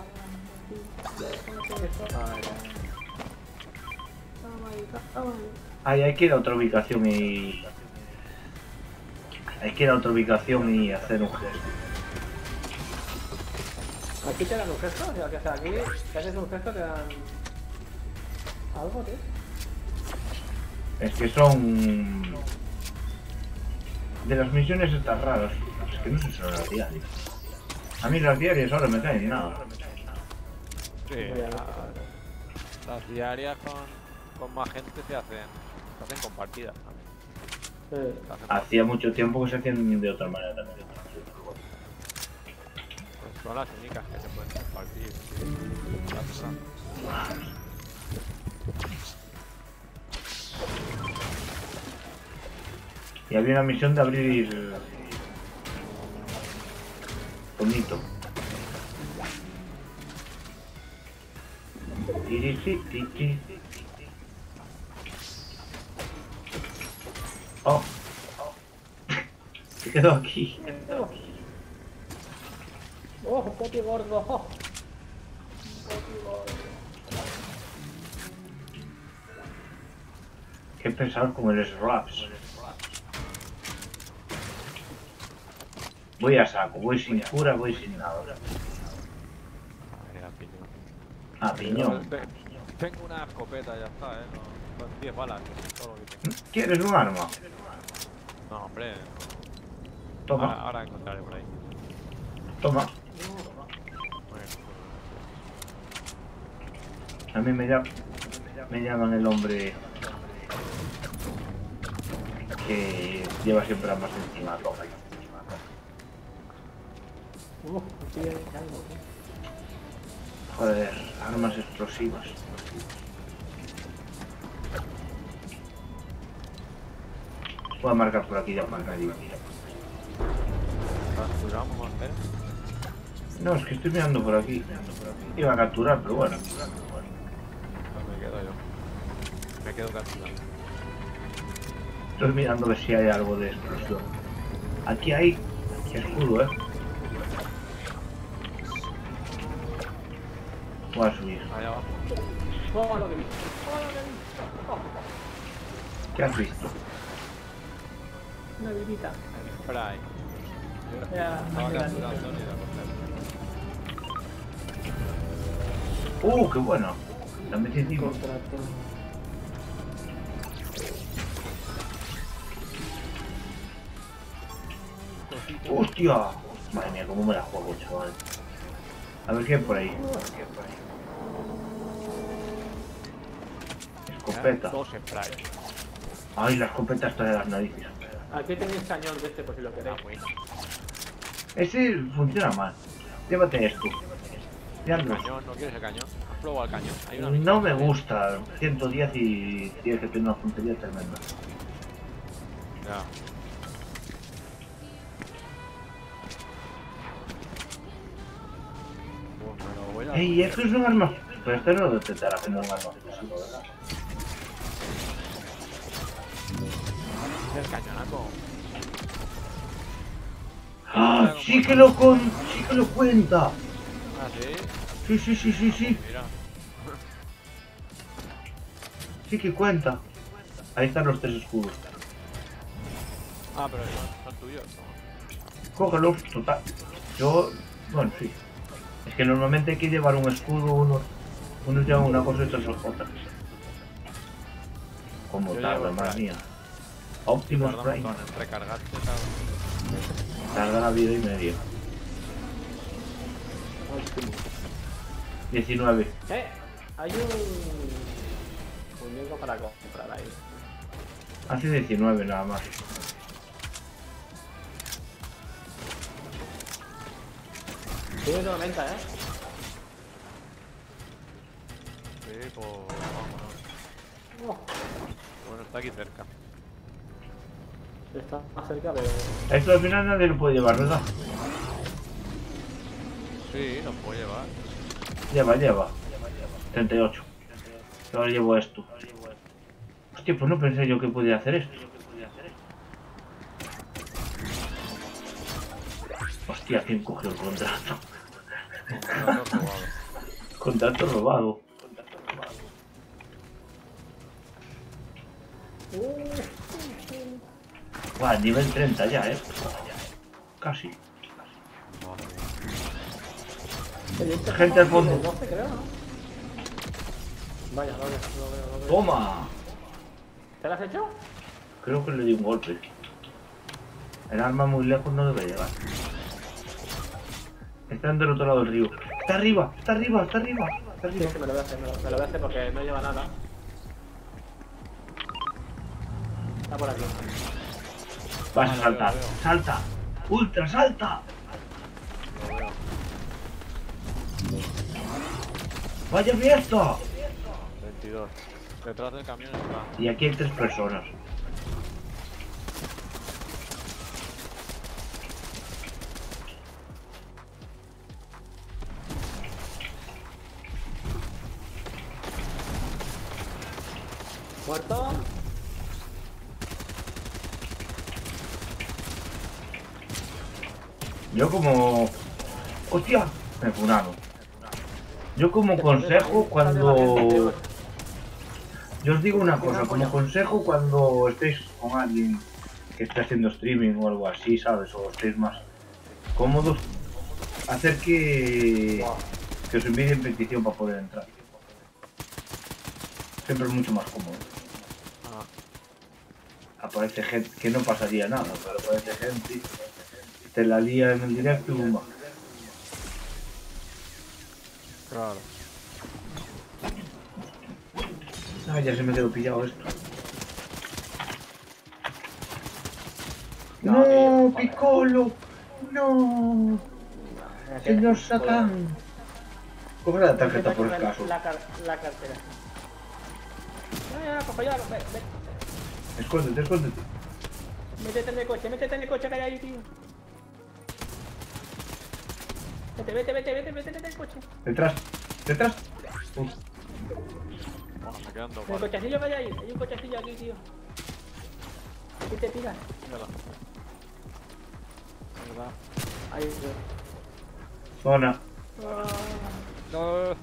Ay, hay que ir a otra ubicación y... Hay que ir a otra ubicación y hacer un gesto. ¿Aquí te dan un gesto? O sea, que aquí, si haces un gesto te dan... algo, tío. Es que son... De las misiones estas raras. Es que no sé si son las diarias. A mí las diarias ahora me caen nada. Sí, las diarias con más gente se hacen compartidas también. Sí. Se hacen Hacía mucho tiempo que se hacían de otra manera también. pues son las únicas que se pueden compartir. Sí. Y había una misión de abrir... Bonito. Oh. Se quedó aquí. ¡Oh, un poti gordo! ¡Oh! Qué pesado como el Raps. Voy a saco, voy sin cura, voy sin nada. Ah, piñón. Tengo una escopeta, ya está, con 10 balas, es todo lo que tengo. ¿Quieres un arma? No, hombre. Toma, Ahora encontraré por ahí. toma. Bueno, A mí me llaman el hombre que lleva siempre armas encima. Toma. Aquí hay algo, tío. Joder, armas explosivas. Voy a marcar por aquí ya para nadie. ¿capturamos más gente? No, es que estoy mirando por aquí. Iba a capturar, pero bueno. Pues me quedo yo. Me quedo capturando. Estoy mirando a ver si hay algo de explosión. Aquí hay escudo, Voy a subir. Allá abajo. ¡Oh, lo que vi! ¡Oh, lo que vi! ¿Qué has visto? Una vivita. Spray. Ya, Estaba hace capturando daño. ni la cosa. ¡Qué bueno! La metí encima. Contrato. ¡Hostia! Madre mía, cómo me la juego, chaval. A ver qué hay por ahí. Escopeta. Dos sprays. Ay, la escopeta está de las narices. Aquí tenéis cañón de este por si lo queréis. Ese funciona mal. Llévate esto. Ya El no. cañón, ¿no quieres el cañón? ¿Has probado el cañón? Hay una No me misión. gusta. 110 y tiene que tener una puntería tremenda. Ya. Pues me lo voy a... Ey, esto es un arma. Pero esto no lo detectará como un arma explosivo, ¿verdad? El cañonazo. ¡Ah! Sí que lo cuenta. Ah, sí. Sí. Mira. Sí que cuenta. Ahí están los 3 escudos. Ah, pero son tuyos, ¿no? Cógelos, total. Yo, bueno, sí. Es que normalmente hay que llevar un escudo, uno lleva una cosa y otros otra. Como Yo tarda, llevo madre spray. mía. Optimus Tarda un Prime. montón en recargarte, ¿sabes? Tarda la vida y media. 19. Hay un muñeco para comprar ahí. Hace 19 nada más. Tiene 90, Sí, pues vámonos. Oh, Bueno, está aquí cerca. está más cerca, pero... Esto al final nadie lo puede llevar, ¿verdad? Sí, lo puedo llevar. Lleva. 38. Ahora llevo esto. Hostia, pues no pensé yo que podía hacer esto. Hostia, ¿quién cogió el contrato? Contrato robado. Contrato robado. Buah, nivel 30 ya, Casi. Gente al fondo. 12, creo, ¿no? Vaya, lo veo. ¡Toma! ¿Te lo has hecho? Creo que le di un golpe. El arma muy lejos no debe llegar. Está del otro lado del río. ¡Está arriba! ¡Está arriba! ¡Está arriba! ¡Está Sí, arriba! que me lo voy a hacer, me lo voy a hacer porque no lleva nada. Está por aquí. Vas a Lo saltar. veo. ¡Salta! ¡Ultra, salta! Lo veo. ¡Vaya fiesta! 22. Detrás del camión está. Y aquí hay 3 personas. ¿Muerto? Yo como... ¡Hostia! Me funaron. Yo como consejo cuando... Yo os digo una cosa, como consejo cuando estéis con alguien que esté haciendo streaming o algo así, ¿sabes? O estéis más cómodos, hacer que os envíen petición para poder entrar. Siempre es mucho más cómodo. Aparece gente que no pasaría nada, pero aparece gente, te la lía en el directo y bomba. Claro. Ah, ya se me quedó pillado esto. ¡No, Piccolo! ¡No! ¡Señor Satán! Coge la tarjeta por el caso. La cartera. Ya, cojo ya, ven. Escóndete, escóndete. Métete en el coche que hay ahí, tío. Vete en el coche. Detrás, detrás. Uf. Bueno, me quedan dos En el balas. cochecillo que hay ahí, hay un cochecillo aquí, tío. Aquí te tiras. Mírala. ¿Verdad? Ahí, tío. Zona. No.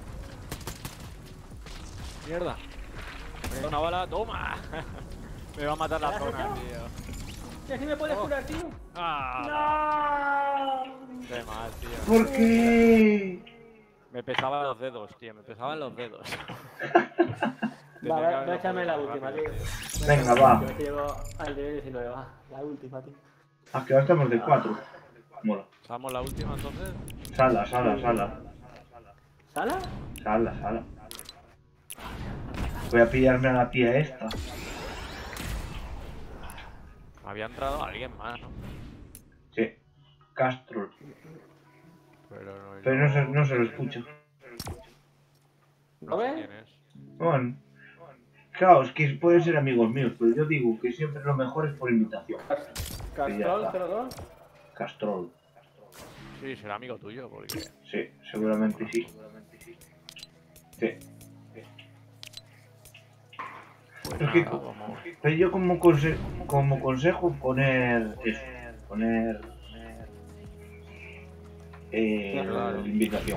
Mierda. Me da una bala. ¡Toma! Me va a matar la ¿Te la has zona, hecho? tío. ¿Y así me puedes curar, tío? ¡Ah! ¡No! Qué mal, tío. ¿Por qué? Me pesaban los dedos, tío. Me pesaban los dedos. Va, voy a echarme la última, tío. Venga, va. Yo te llevo al nivel 19, va. La última, tío. Ah, que ahora estamos de 4. Mola. ¿Usamos la última entonces? Sala. ¿Sala? Sala. Voy a pillarme a la tía esta. Había entrado alguien más, ¿no? Sí. Castro. Pero Pero no se lo escucha. ¿Lo sé ves? quién es. Bueno. Claro, es que pueden ser amigos míos, pero yo digo que siempre lo mejor es por invitación. Castrol 02. Castrol. Sí, será amigo tuyo, porque... Sí, seguramente sí. Sí. Pues Es que nada, vamos. pero yo como consejo poner eso, poner Claro. invitación.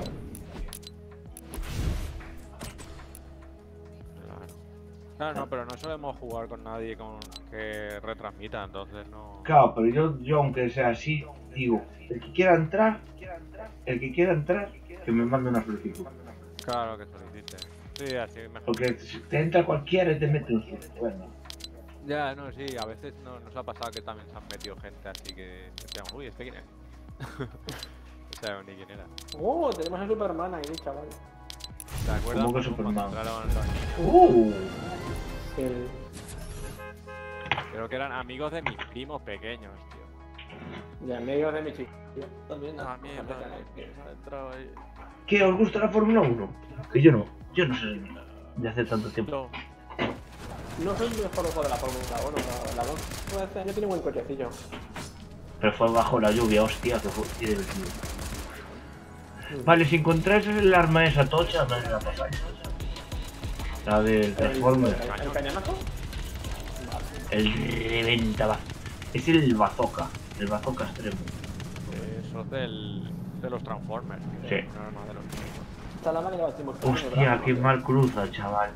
Claro, no, pero no solemos jugar con nadie con que retransmita, entonces no... Claro, pero yo aunque sea así, digo, el que quiera entrar, que me mande una solicitud. Claro que solicite. Sí, así mejor. Porque si te entra cualquiera y te mete un susto. Bueno, Ya, no, sí, a veces nos ha pasado que también se han metido gente así que decíamos, uy, ¿este quién es? No sabemos ni quién era. Oh, tenemos a Superman ahí, chaval. ¿Te acuerdas ¿Cómo que cuando Superman? entraron los... El... Creo que eran amigos de mis primos pequeños, tío. De amigos de mi chico. También, ¿no? Ah, mierda, ha entrado ahí. ¿Qué? ¿Os gusta la Fórmula 1? Que yo no sé de hace tanto tiempo. No, No soy el mejor ojo de la Fórmula 1, la 2. Este año tiene buen cochecillo. Pero fue bajo la lluvia, hostia, que fue qué divertido. Vale, si encontráis el arma esa tocha, me la pasáis. La del Transformer. ¿El cañonazo? El reventa. Es el bazooka extremo. Eso es de los Transformers. Sí. Un arma de los Transformers. Esta es la que lleva Timor. Hostia, qué mal cruza, chaval.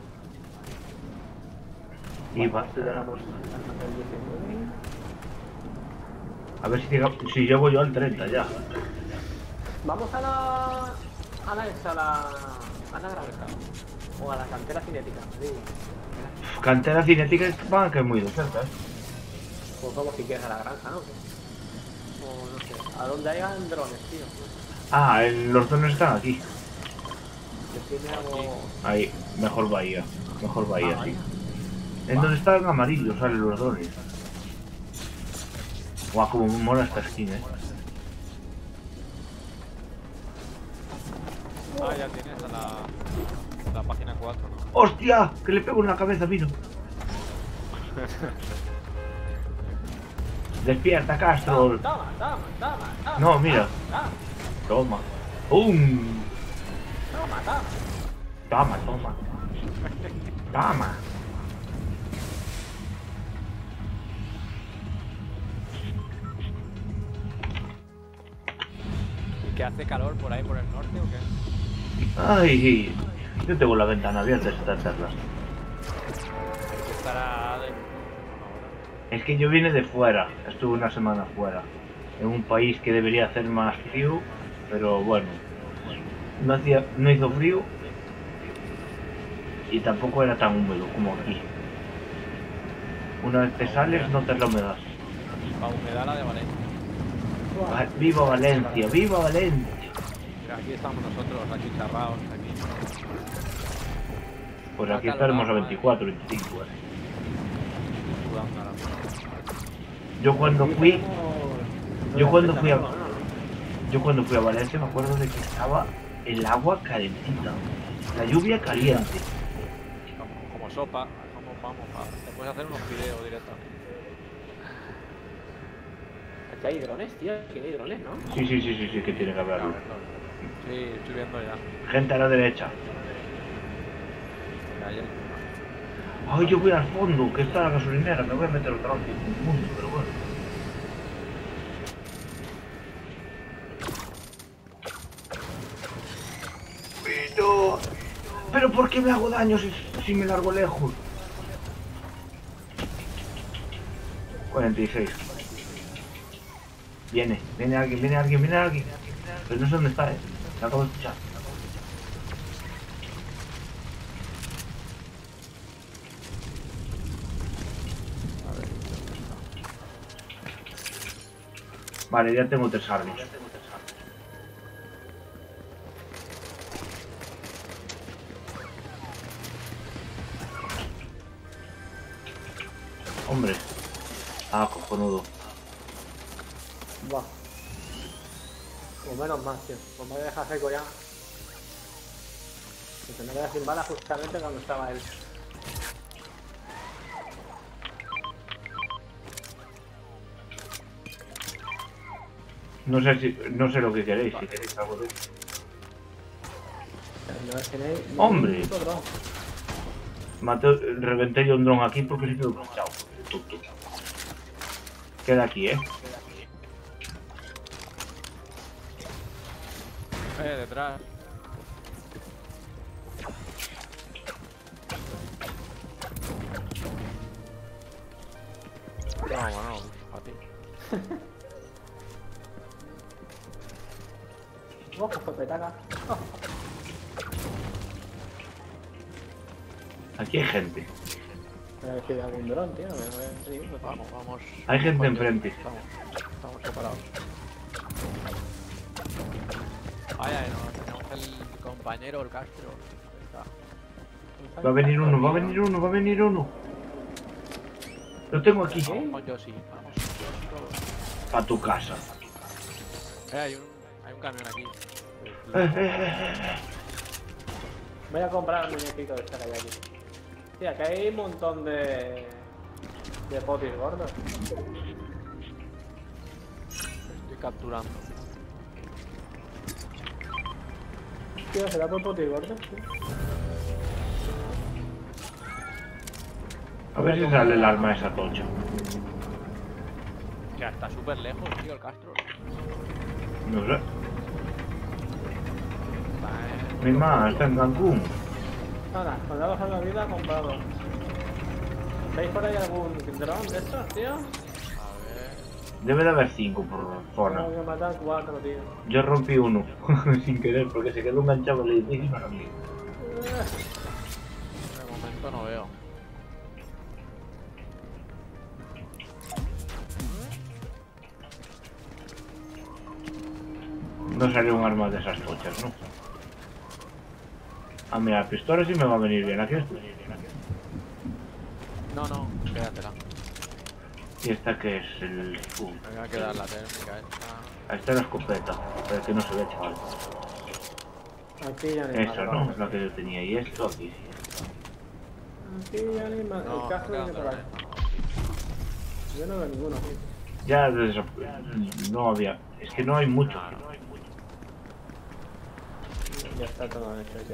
Y va. A ver si llego yo al 30 ya. Vamos a la granja. O a la cantera cinética, digo. Cantera cinética van a caer muy de cerca, Pues vamos si quieres a la granja, ¿no? O no sé. A donde hayan drones, tío. Ah, los drones están aquí. Que tiene algo. Ahí, mejor bahía. Mejor bahía, Ah, sí. vaya. En donde está en amarillo salen los drones. Guau, como me mola esta skin, Ah, ya tienes a la página 4, ¿no? ¡Hostia! Que le pego en la cabeza, miro. Despierta, Castro. Toma. No, mira. Toma. Toma. ¡Pum! Toma. Toma. ¿Y que hace calor por ahí, por el norte o qué? Ay, yo tengo la ventana abierta esta tarde. Que estará de... Es que yo vine de fuera, estuve una semana fuera, en un país que debería hacer más frío, pero bueno, no hizo frío y tampoco era tan húmedo como aquí. Una vez te sales, notas la humedad. La humedad la de Valencia. ¡Viva Valencia! ¡Viva Valencia! Mira, aquí estamos nosotros, aquí charrados, aquí. Pues aquí estaremos a 24, 25. Sudando ahora mismo. Yo cuando fui a a Valencia me acuerdo de que estaba el agua calentita, la lluvia caliente. Como sopa, te puedes hacer unos fideos directamente. Aquí hay drones, tío. Aquí hay drones, ¿no? Sí, que tiene que haberlo. Sí, estoy viendo ya. Gente a la derecha. Mira, ahí Ay, yo voy al fondo, que está la gasolinera, me voy a meter otra vez en el mundo, pero bueno. Pero ¿por qué me hago daño si me largo lejos? 46. Viene alguien. Pero no sé dónde está, lo acabo de escuchar. A ver. Vale, ya tengo 3 armas. Hombre. Ah, cojonudo. Buah. Pues menos mal, tío. Pues me voy a dejar seco ya. Que se me queda sin balas justamente cuando estaba él. No sé lo que queréis, si queréis algo de eso. No es que no hay ¡Hombre! ningún puto dron. Reventé yo un dron aquí porque se quedó chao. Queda aquí, Detrás. Vámonos, a ti. Oh, que fue petaca. Oh. Aquí hay gente. Voy a ver si hay algún dron, tío. Sí, pues Vamos. Hay gente enfrente. Estamos separados. Vaya, no, tenemos el compañero, el Castro. Ahí está. Va a venir uno. Lo tengo aquí. Vamos con Yoshi, vamos. A tu casa. Hay un camión aquí. Voy a comprar el muñequito de esta que hay aquí. Sí, aquí hay un montón de potis gordos. Estoy capturando. Tío, ¿será por potis gordos? Sí. A ver si sale el arma esa tocha. Ya está súper lejos, tío, el Castro. No sé. Está Mi mamá está en Cancún. Ahora, soldados a la vida comprado. ¿Veis por ahí algún dron de estos, tío? A ver. Debe de haber 5 por zona. Tengo que matar 4, tío. Yo rompí uno sin querer porque se quedó enganchado en el edificio y me rompí. De momento no veo. No salió un arma de esas tochas, ¿no? Ah, mira, la pistola sí me va a venir bien. Aquí estoy. No, no, quédatela. Y esta que es el... Me voy a quedar la térmica esta. Ahí está la escopeta. Pero que no se ve, chaval. Aquí ya ni Esa, ¿no? Es la que yo tenía. Y esto aquí. Aquí ya ni más. No, El casco viene quédatela, por ahí. Yo no veo ninguno, tío. Ya no había... Es que no hay mucho. Ya está todo hecho ya.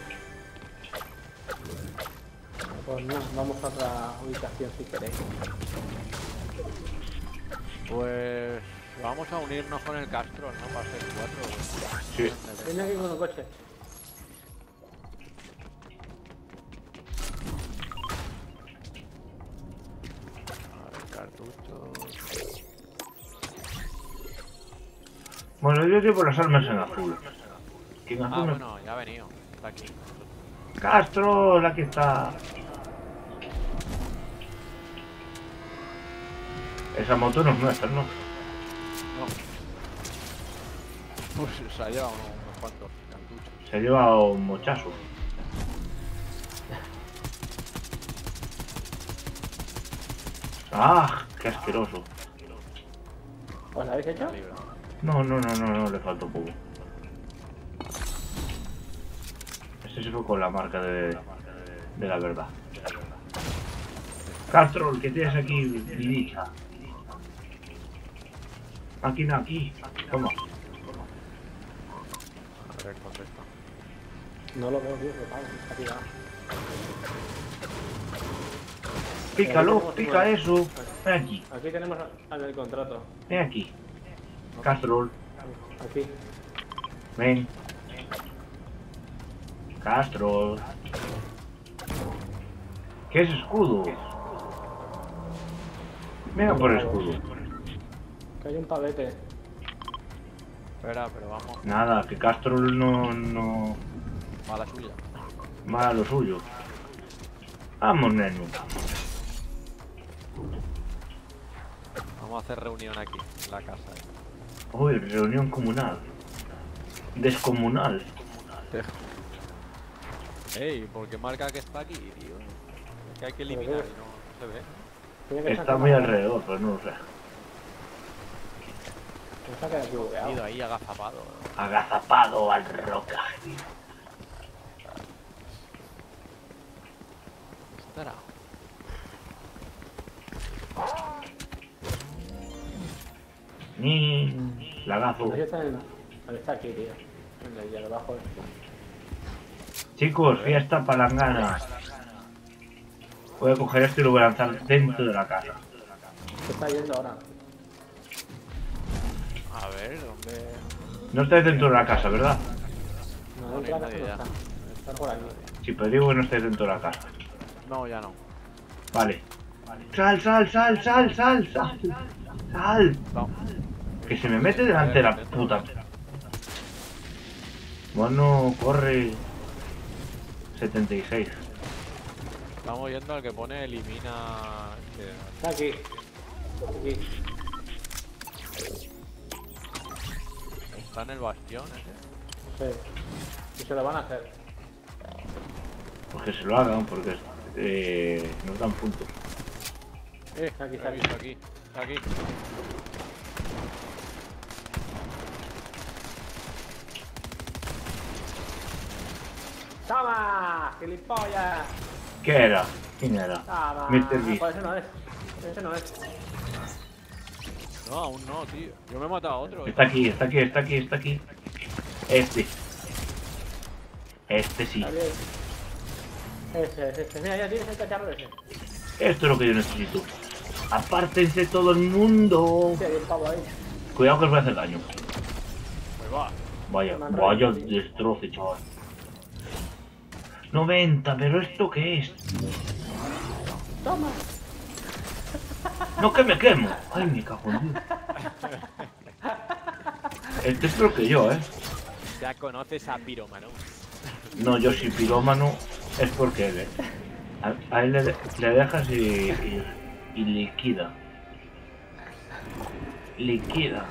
Pues no, vamos a otra ubicación si queréis. Pues vamos a unirnos con el Castro, ¿no? Para ser 4. Sí. Viene aquí con un coche. A ver, cartuchos. Bueno, yo llevo las armas en azul. Que en Ah, azul me... bueno, ya ha venido. Está aquí. ¡Castro! La que está... Esa moto no es nuestra, ¿no? No. Pues se ha llevado unos cuantos cartuchos. Se ha llevado un mochazo. ¡Ah! ¡Qué asqueroso! ¿Os la habéis hecho? Libro. No, le faltó poco. Este se fue con la marca de la verdad. Castro, el que tienes aquí, vidita. Aquí, no, aquí. Toma. A ver, ¿dónde está? No lo veo, tío, pero vamos, está tirado. Pícalo, pica eso. Ven aquí, Aquí tenemos al del contrato. ven aquí. Castro, Aquí. ven. Castro. ¿Qué es escudo? Venga por el escudo. Que hay un pavete. Espera, pero vamos. Nada, que Castro no... A la suya. Mala lo suyo. Vamos, neno. Vamos a hacer reunión aquí, en la casa. Uy, reunión comunal. Descomunal. Ey, ¿por qué marca que está aquí, tío? Es que hay que eliminar y no se ve. Tiene que Está muy alrededor, pero no lo sé. Está que aquí Ido bugueado. ahí agazapado. Agazapado al roca. Estará. Ni lagazo. Ahí está, está aquí, tío. En el de abajo. Chicos, fiesta palangana. Voy a coger esto y lo voy a lanzar dentro de la casa. Se está yendo ahora. A ver, ¿dónde? No estáis dentro de la casa, ¿verdad? No, No, dentro de la nadie casa no ya. está. Está por aquí. Sí, pero digo que no estáis dentro de la casa. No, ya no. Vale. Sal, sal, sal, sal, sal, sal. Sal. No. Que se me mete delante de la puta. Bueno, corre. 76. Estamos yendo al que pone elimina. Está aquí. Aquí. Está en el bastión, ese. Sí. Y se lo van a hacer. Pues que se lo hagan, porque nos dan puntos. Está aquí, Lo he visto aquí. Está aquí. ¡Toma! ¡Gilipollas! ¿Qué era? ¿Quién era? ¡Toma! Mr. Beast. Pues ese no es. Ese no es. No, aún no, tío. Yo me he matado a otro. Está aquí, está aquí, está aquí, está aquí. Este. Este sí. Está bien. Ese. Mira, ya tienes el cacharro ese. Esto es lo que yo necesito. Apártense todo el mundo. Sí, hay un pavo ahí. Cuidado que os voy a hacer daño. Pues va. Vaya destroce, chaval. 90, pero ¿esto qué es? Toma. No, que me quemo. Ay, me cago en Dios. Este es peor que yo, ¿eh? Ya conoces a Piromano. No, yo si pirómano es porque él, ¿eh? A él le dejas y liquida. Liquida.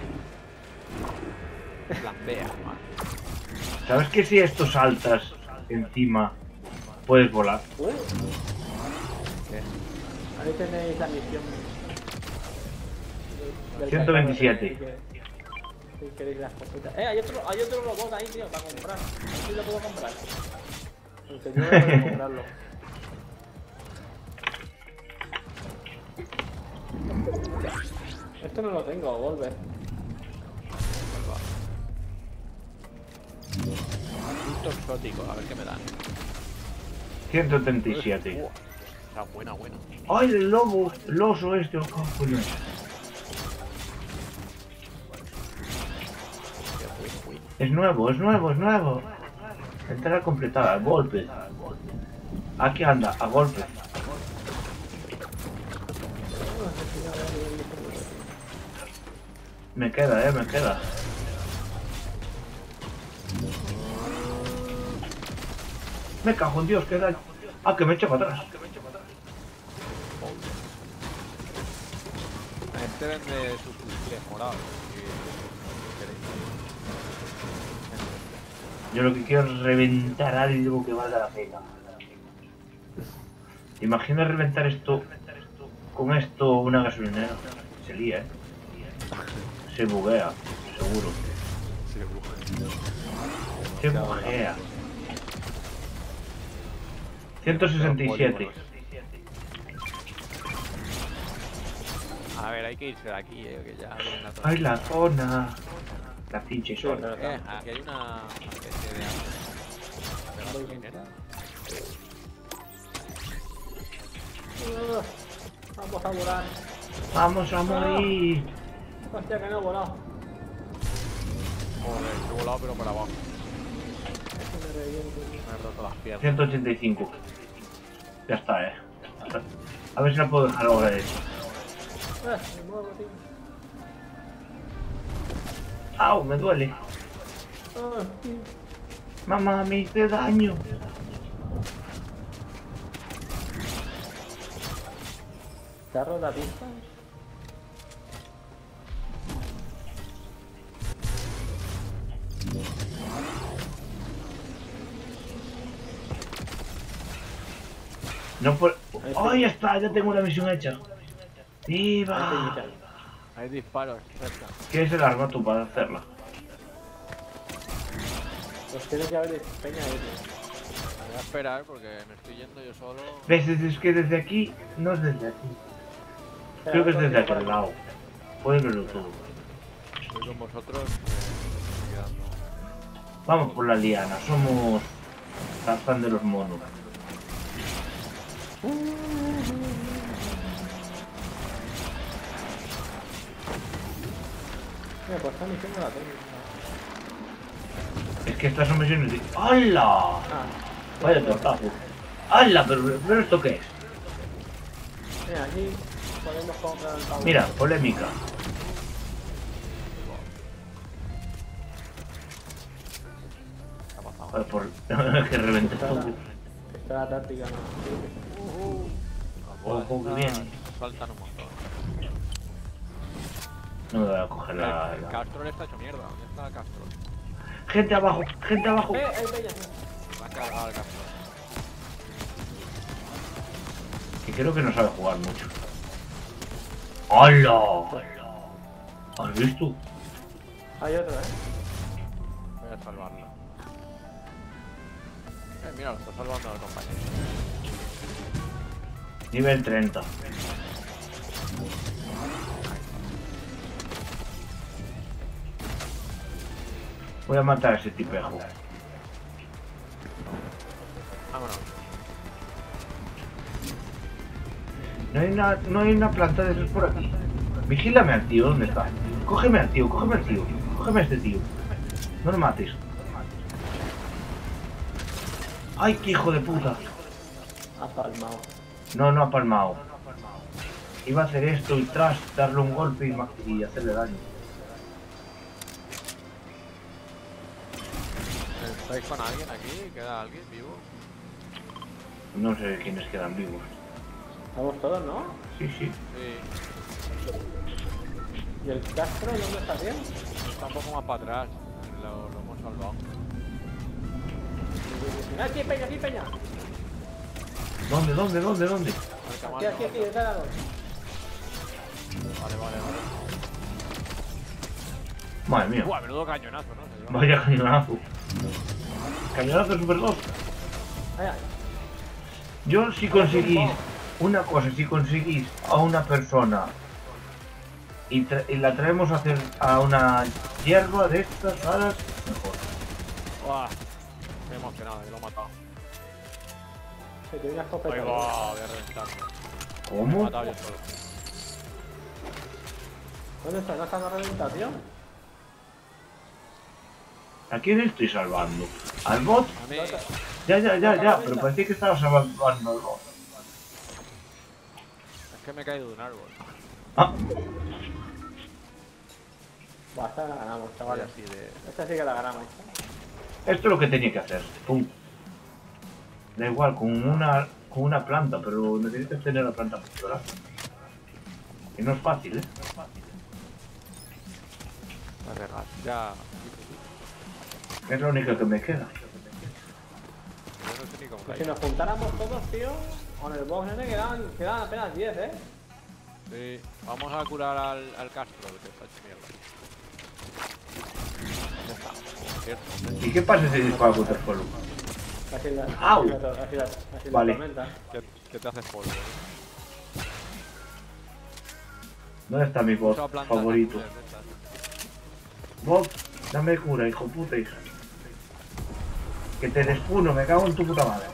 Flantea, man. ¿Sabes que si esto saltas encima puedes volar? ¿Qué? Ahí tenéis la misión. Del 127. cacao, si queréis las cositas. Hay otro robot ahí, tío, para comprar. A ver si lo puedo comprar. Porque yo no puedo comprarlo. Esto no lo tengo, Volver. Punto exótico, a ver qué me dan. 137. Está buena. ¡Ay, el lobo! El oso este, oh, coño. Es nuevo. Entrada completada, golpe. Aquí anda, a golpe. Me queda, me queda. Me cago en Dios, queda. Ah, que me echo para atrás. Este vende sus fusiles morados. Yo lo que quiero es reventar algo que valga la pena. Imagina reventar esto con esto una gasolinera. Se lía, ¿eh? Se buguea, seguro. Se buguea. 167. A ver, hay que irse de aquí, que ya viene la zona. ¡Ay, la zona! La pinche zona. Aquí hay una especie de gasolinera. Vamos a volar. ¡Vamos a morir! Hostia, que no he volado. Joder, he volado pero para abajo. Me reviento. Me he roto las piernas. 185. Ya está, A ver si la puedo dejar ahora de eso. Me muevo, tío. ¡Au! Me duele. Tío. Mamá, me hice daño. ¿Te has roto la pista? No por... ¡Oh, ya está! Ya tengo una misión hecha. ¡Viva! Hay disparos cerca. ¿Quieres el arma tú para hacerla? Pues tiene que haber peña ahí, tío. Voy a esperar porque me estoy yendo yo solo. ¿Ves? Es que desde aquí no es desde aquí. Creo que es desde aquel lado. Puedes verlo todo. Estoy con vosotros. Estoy quedando. Vamos por la liana. Somos Tarzán de los monos. Mira, pues esta misión no la tengo. Es que estas son misiones de... ¡Hala! Ah, Vaya tortazo. ¡Hala! Pero ¿esto qué es? mira, aquí podemos comprar el pavo. Mira, polémica. ¿Qué ha pasado? Joder, por... que reventé todo. Está la táctica, ¿no? Ojo que viene. Faltan un montón. No me voy a coger El la... Castrol está hecho mierda. ¿Dónde está el Castrol? ¡Gente abajo! ¡Gente abajo! Hay peña, tío. Me ha cargado el Castrol. Que creo que no sabe jugar mucho. ¡Hala! ¿Has visto? Hay otro, Voy a salvarlo. Mira, lo está salvando el compañero. Nivel 30. Voy a matar a ese tipejo. Vámonos. No hay una planta de esos por aquí. Vigílame al tío, ¿dónde está? Cógeme al tío, cógeme al tío. Cógeme a este tío. No lo mates. ¡Ay, qué hijo de puta! Ha palmado. No, no ha palmado. Iba a hacer esto y tras darle un golpe y hacerle daño. ¿Estáis con alguien aquí? ¿Queda alguien vivo? No sé quiénes quedan vivos. Estamos todos, ¿no? Sí, sí. Sí. ¿Y el Castro dónde está bien? Está un poco más para atrás. Lo hemos salvado. Aquí, peña, aquí, peña. ¿Dónde? Aquí, detrás. Vale. Madre mía. Buah, menudo cañonazo, ¿no? Vaya cañonazo. Cañonazo Super 2. Ay. Yo si conseguís una cosa, si conseguís a una persona y la traemos a hacer a una hierba de estas alas, mejor. Buah, me he emocionado, que lo he matado. Se tiene una escopeta. Ahí va, voy a reventarme. Me he ¿Cómo? matado yo solo. ¿Dónde está? ¿No está la reventación? ¿A quién estoy salvando? ¿Al bot? A mí, Ya, pero parecía que estaba salvando al bot. es que me he caído de un árbol. Ah, Buah, esta la ganamos, Vale, chavales. así de... Esta sí que la ganamos. esto es lo que tenía que hacer. Pum. Da igual, con una planta, pero necesitas tener la planta funcional. Y no es fácil, ¿eh? A ver, ya... Es la única que me queda. Yo no sé ni cómo Pues si caí. nos juntáramos todos, tío, con el boss nene quedan apenas 10, ¿eh? Sí, vamos a curar al Castro, que está hecho mierda. ¿Dónde está? ¿Cierto? ¿Y qué pasa si disparo contra el suelo? Así la, ¡Au! así Vale. la tormenta. ¿Qué te haces polvo? ¿Dónde está mi bot Usa plantas favorito? azules de estas. Bot, dame cura, hijo puta, hija. Que te despuno, me cago en tu puta madre.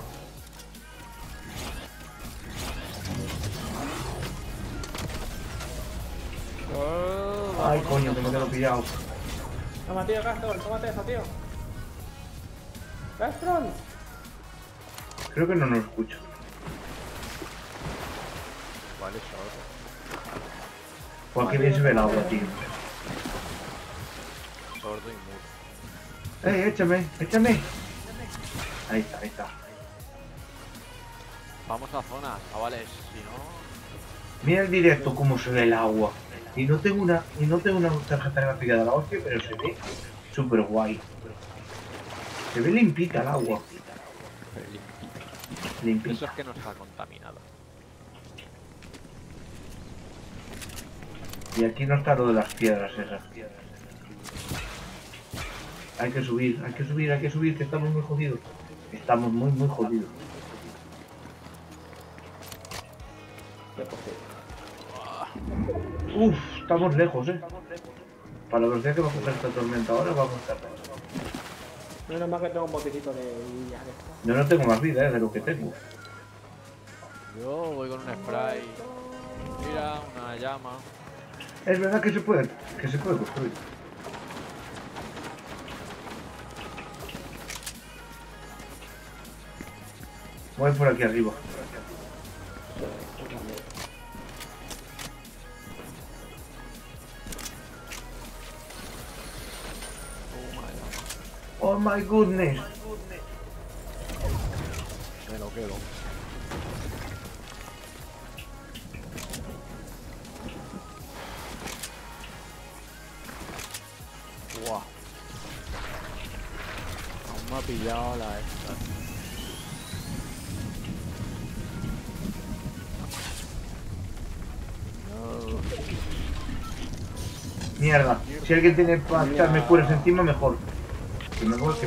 Ay, coño, que me quedo pillado. Toma, tío, Castro, tómate eso, tío. ¡Castro! Creo que no nos escucha. Vale, sordo. Por aquí bien se ve el agua, tío. Sordo y mudo. Échame. Ahí está. Vamos a zonas, chavales, si no... Mira el directo cómo se ve el agua. Y no tengo una tarjeta gráfica de la hostia, pero se ve súper guay. Se ve limpita el agua. Eso Limpita. es que no está contaminado. Y aquí no está lo de las piedras esas. Hay que subir, que estamos muy jodidos. Estamos muy jodidos. Uf, estamos lejos, Para los días que va a coger esta tormenta ahora, vamos a estar lejos. Menos mal que tengo un botecito de guilla de esto. Yo no tengo más vida, de lo que tengo. Yo voy con un spray. Mira, una llama. Es verdad que se puede construir. Voy por aquí arriba. Oh my goodness. Me lo quedo. Guau. Aún me ha pillado la esta. No. Mierda. Si alguien tiene para echarme curas encima, mejor. Que me voy.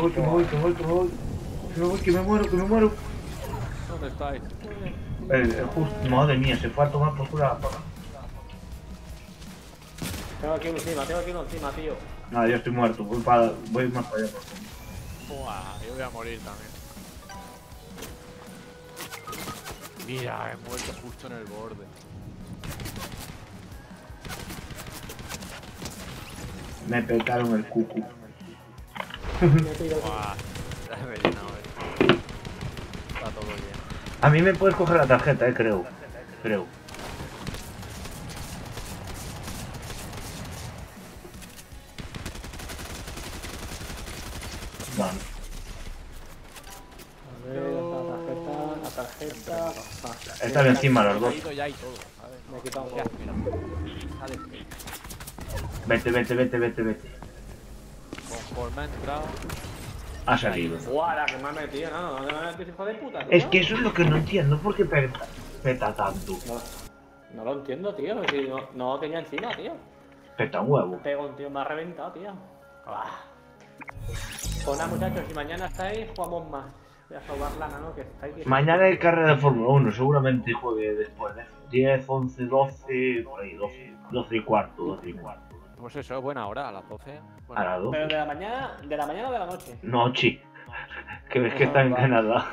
Que me muero. ¿Dónde estáis? Justo, madre mía, se fue a tomar por culo la zona. Tengo aquí uno encima, tío. Nada, yo estoy muerto, voy más para allá. Buah, yo voy a morir también. Mira, he muerto justo en el borde. Me petaron el cucu. Me tiro. Buah, está rellenado, Está todo bien. A mí me puedes coger la tarjeta, creo. Creo. Vale. A ver, la tarjeta. Ah, Están encima los Me he dos. ido ya y todo, ¿sabes? Me he quitado un Ya, poco. mira. Sale. Vete. Conforme ha entrado. Ha salido. Buah, la que me ha metido, no, no me ha metido, hijo de puta, tío. Es que eso es lo que no entiendo. ¿Por qué peta tanto? No lo entiendo, tío. Si no tenía encima, tío. Peta un huevo. Pego un tío, me ha reventado, tío. Pues nada, muchachos, si mañana estáis, jugamos más. Voy a salvar lana, ¿no? Que estáis. Mañana hay carrera de Fórmula 1. Seguramente juegue después de 10, 11, 12. Por ahí, 12 y cuarto. 12 y cuarto. Pues eso, es buena hora, a las 12. A las Pero 12. de la mañana o de la noche. Noche. Que ves que está en Vale. Canadá.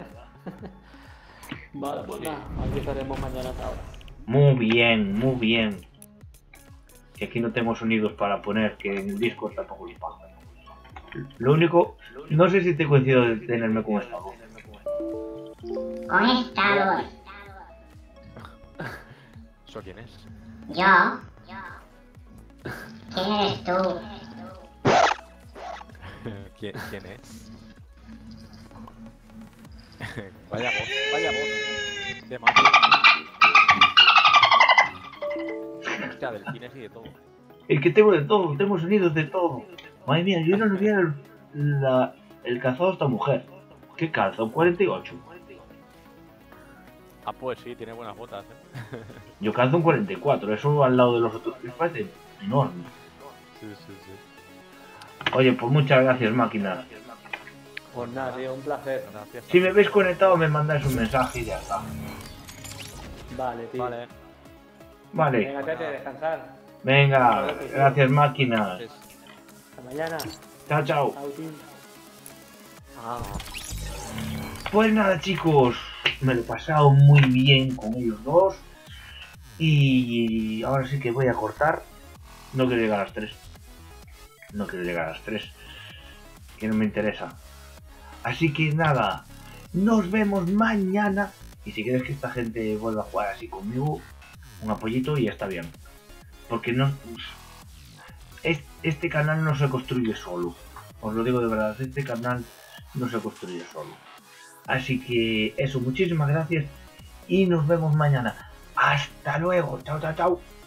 Vale, pues nada, aquí estaremos mañana hasta ahora. Muy bien, muy bien. Que aquí no tengo sonidos para poner, que en el Discord tampoco los pasa. Lo único, no sé si te coincido de tenerme con esta voz. Conectados. ¿Eso quién es? Yo. ¿Quién eres tú? ¿Quién es? Vaya voz. De macho. Hostia, delfines y de todo. Es que tengo de todo, tengo sonidos de todo. Madre mía, yo no le vi el calzado a esta mujer. ¿Qué calza? ¿Un 48? Ah, pues sí, tiene buenas botas, Yo calzo un 44, eso al lado de los otros tres parece enorme. Sí. Oye, pues muchas gracias, máquina. Pues nada, tío, un placer. Gracias. Si me veis conectado, me mandáis un mensaje y ya está. Vale, tío. Vale. Vale, Venga, tete, descansar. venga, gracias, máquinas. Pues, Hasta mañana. Chao, chao. Autín. Pues nada, chicos, me lo he pasado muy bien con ellos dos. Y ahora sí que voy a cortar. No quiero llegar a las 3. No quiero llegar a las 3. Que no me interesa. Así que nada, nos vemos mañana. Y si quieres que esta gente vuelva a jugar así conmigo, un apoyito y ya está bien. Porque no, este canal no se construye solo. Os lo digo de verdad, este canal no se construye solo. Así que eso, muchísimas gracias y nos vemos mañana. Hasta luego, chao, chao, chao.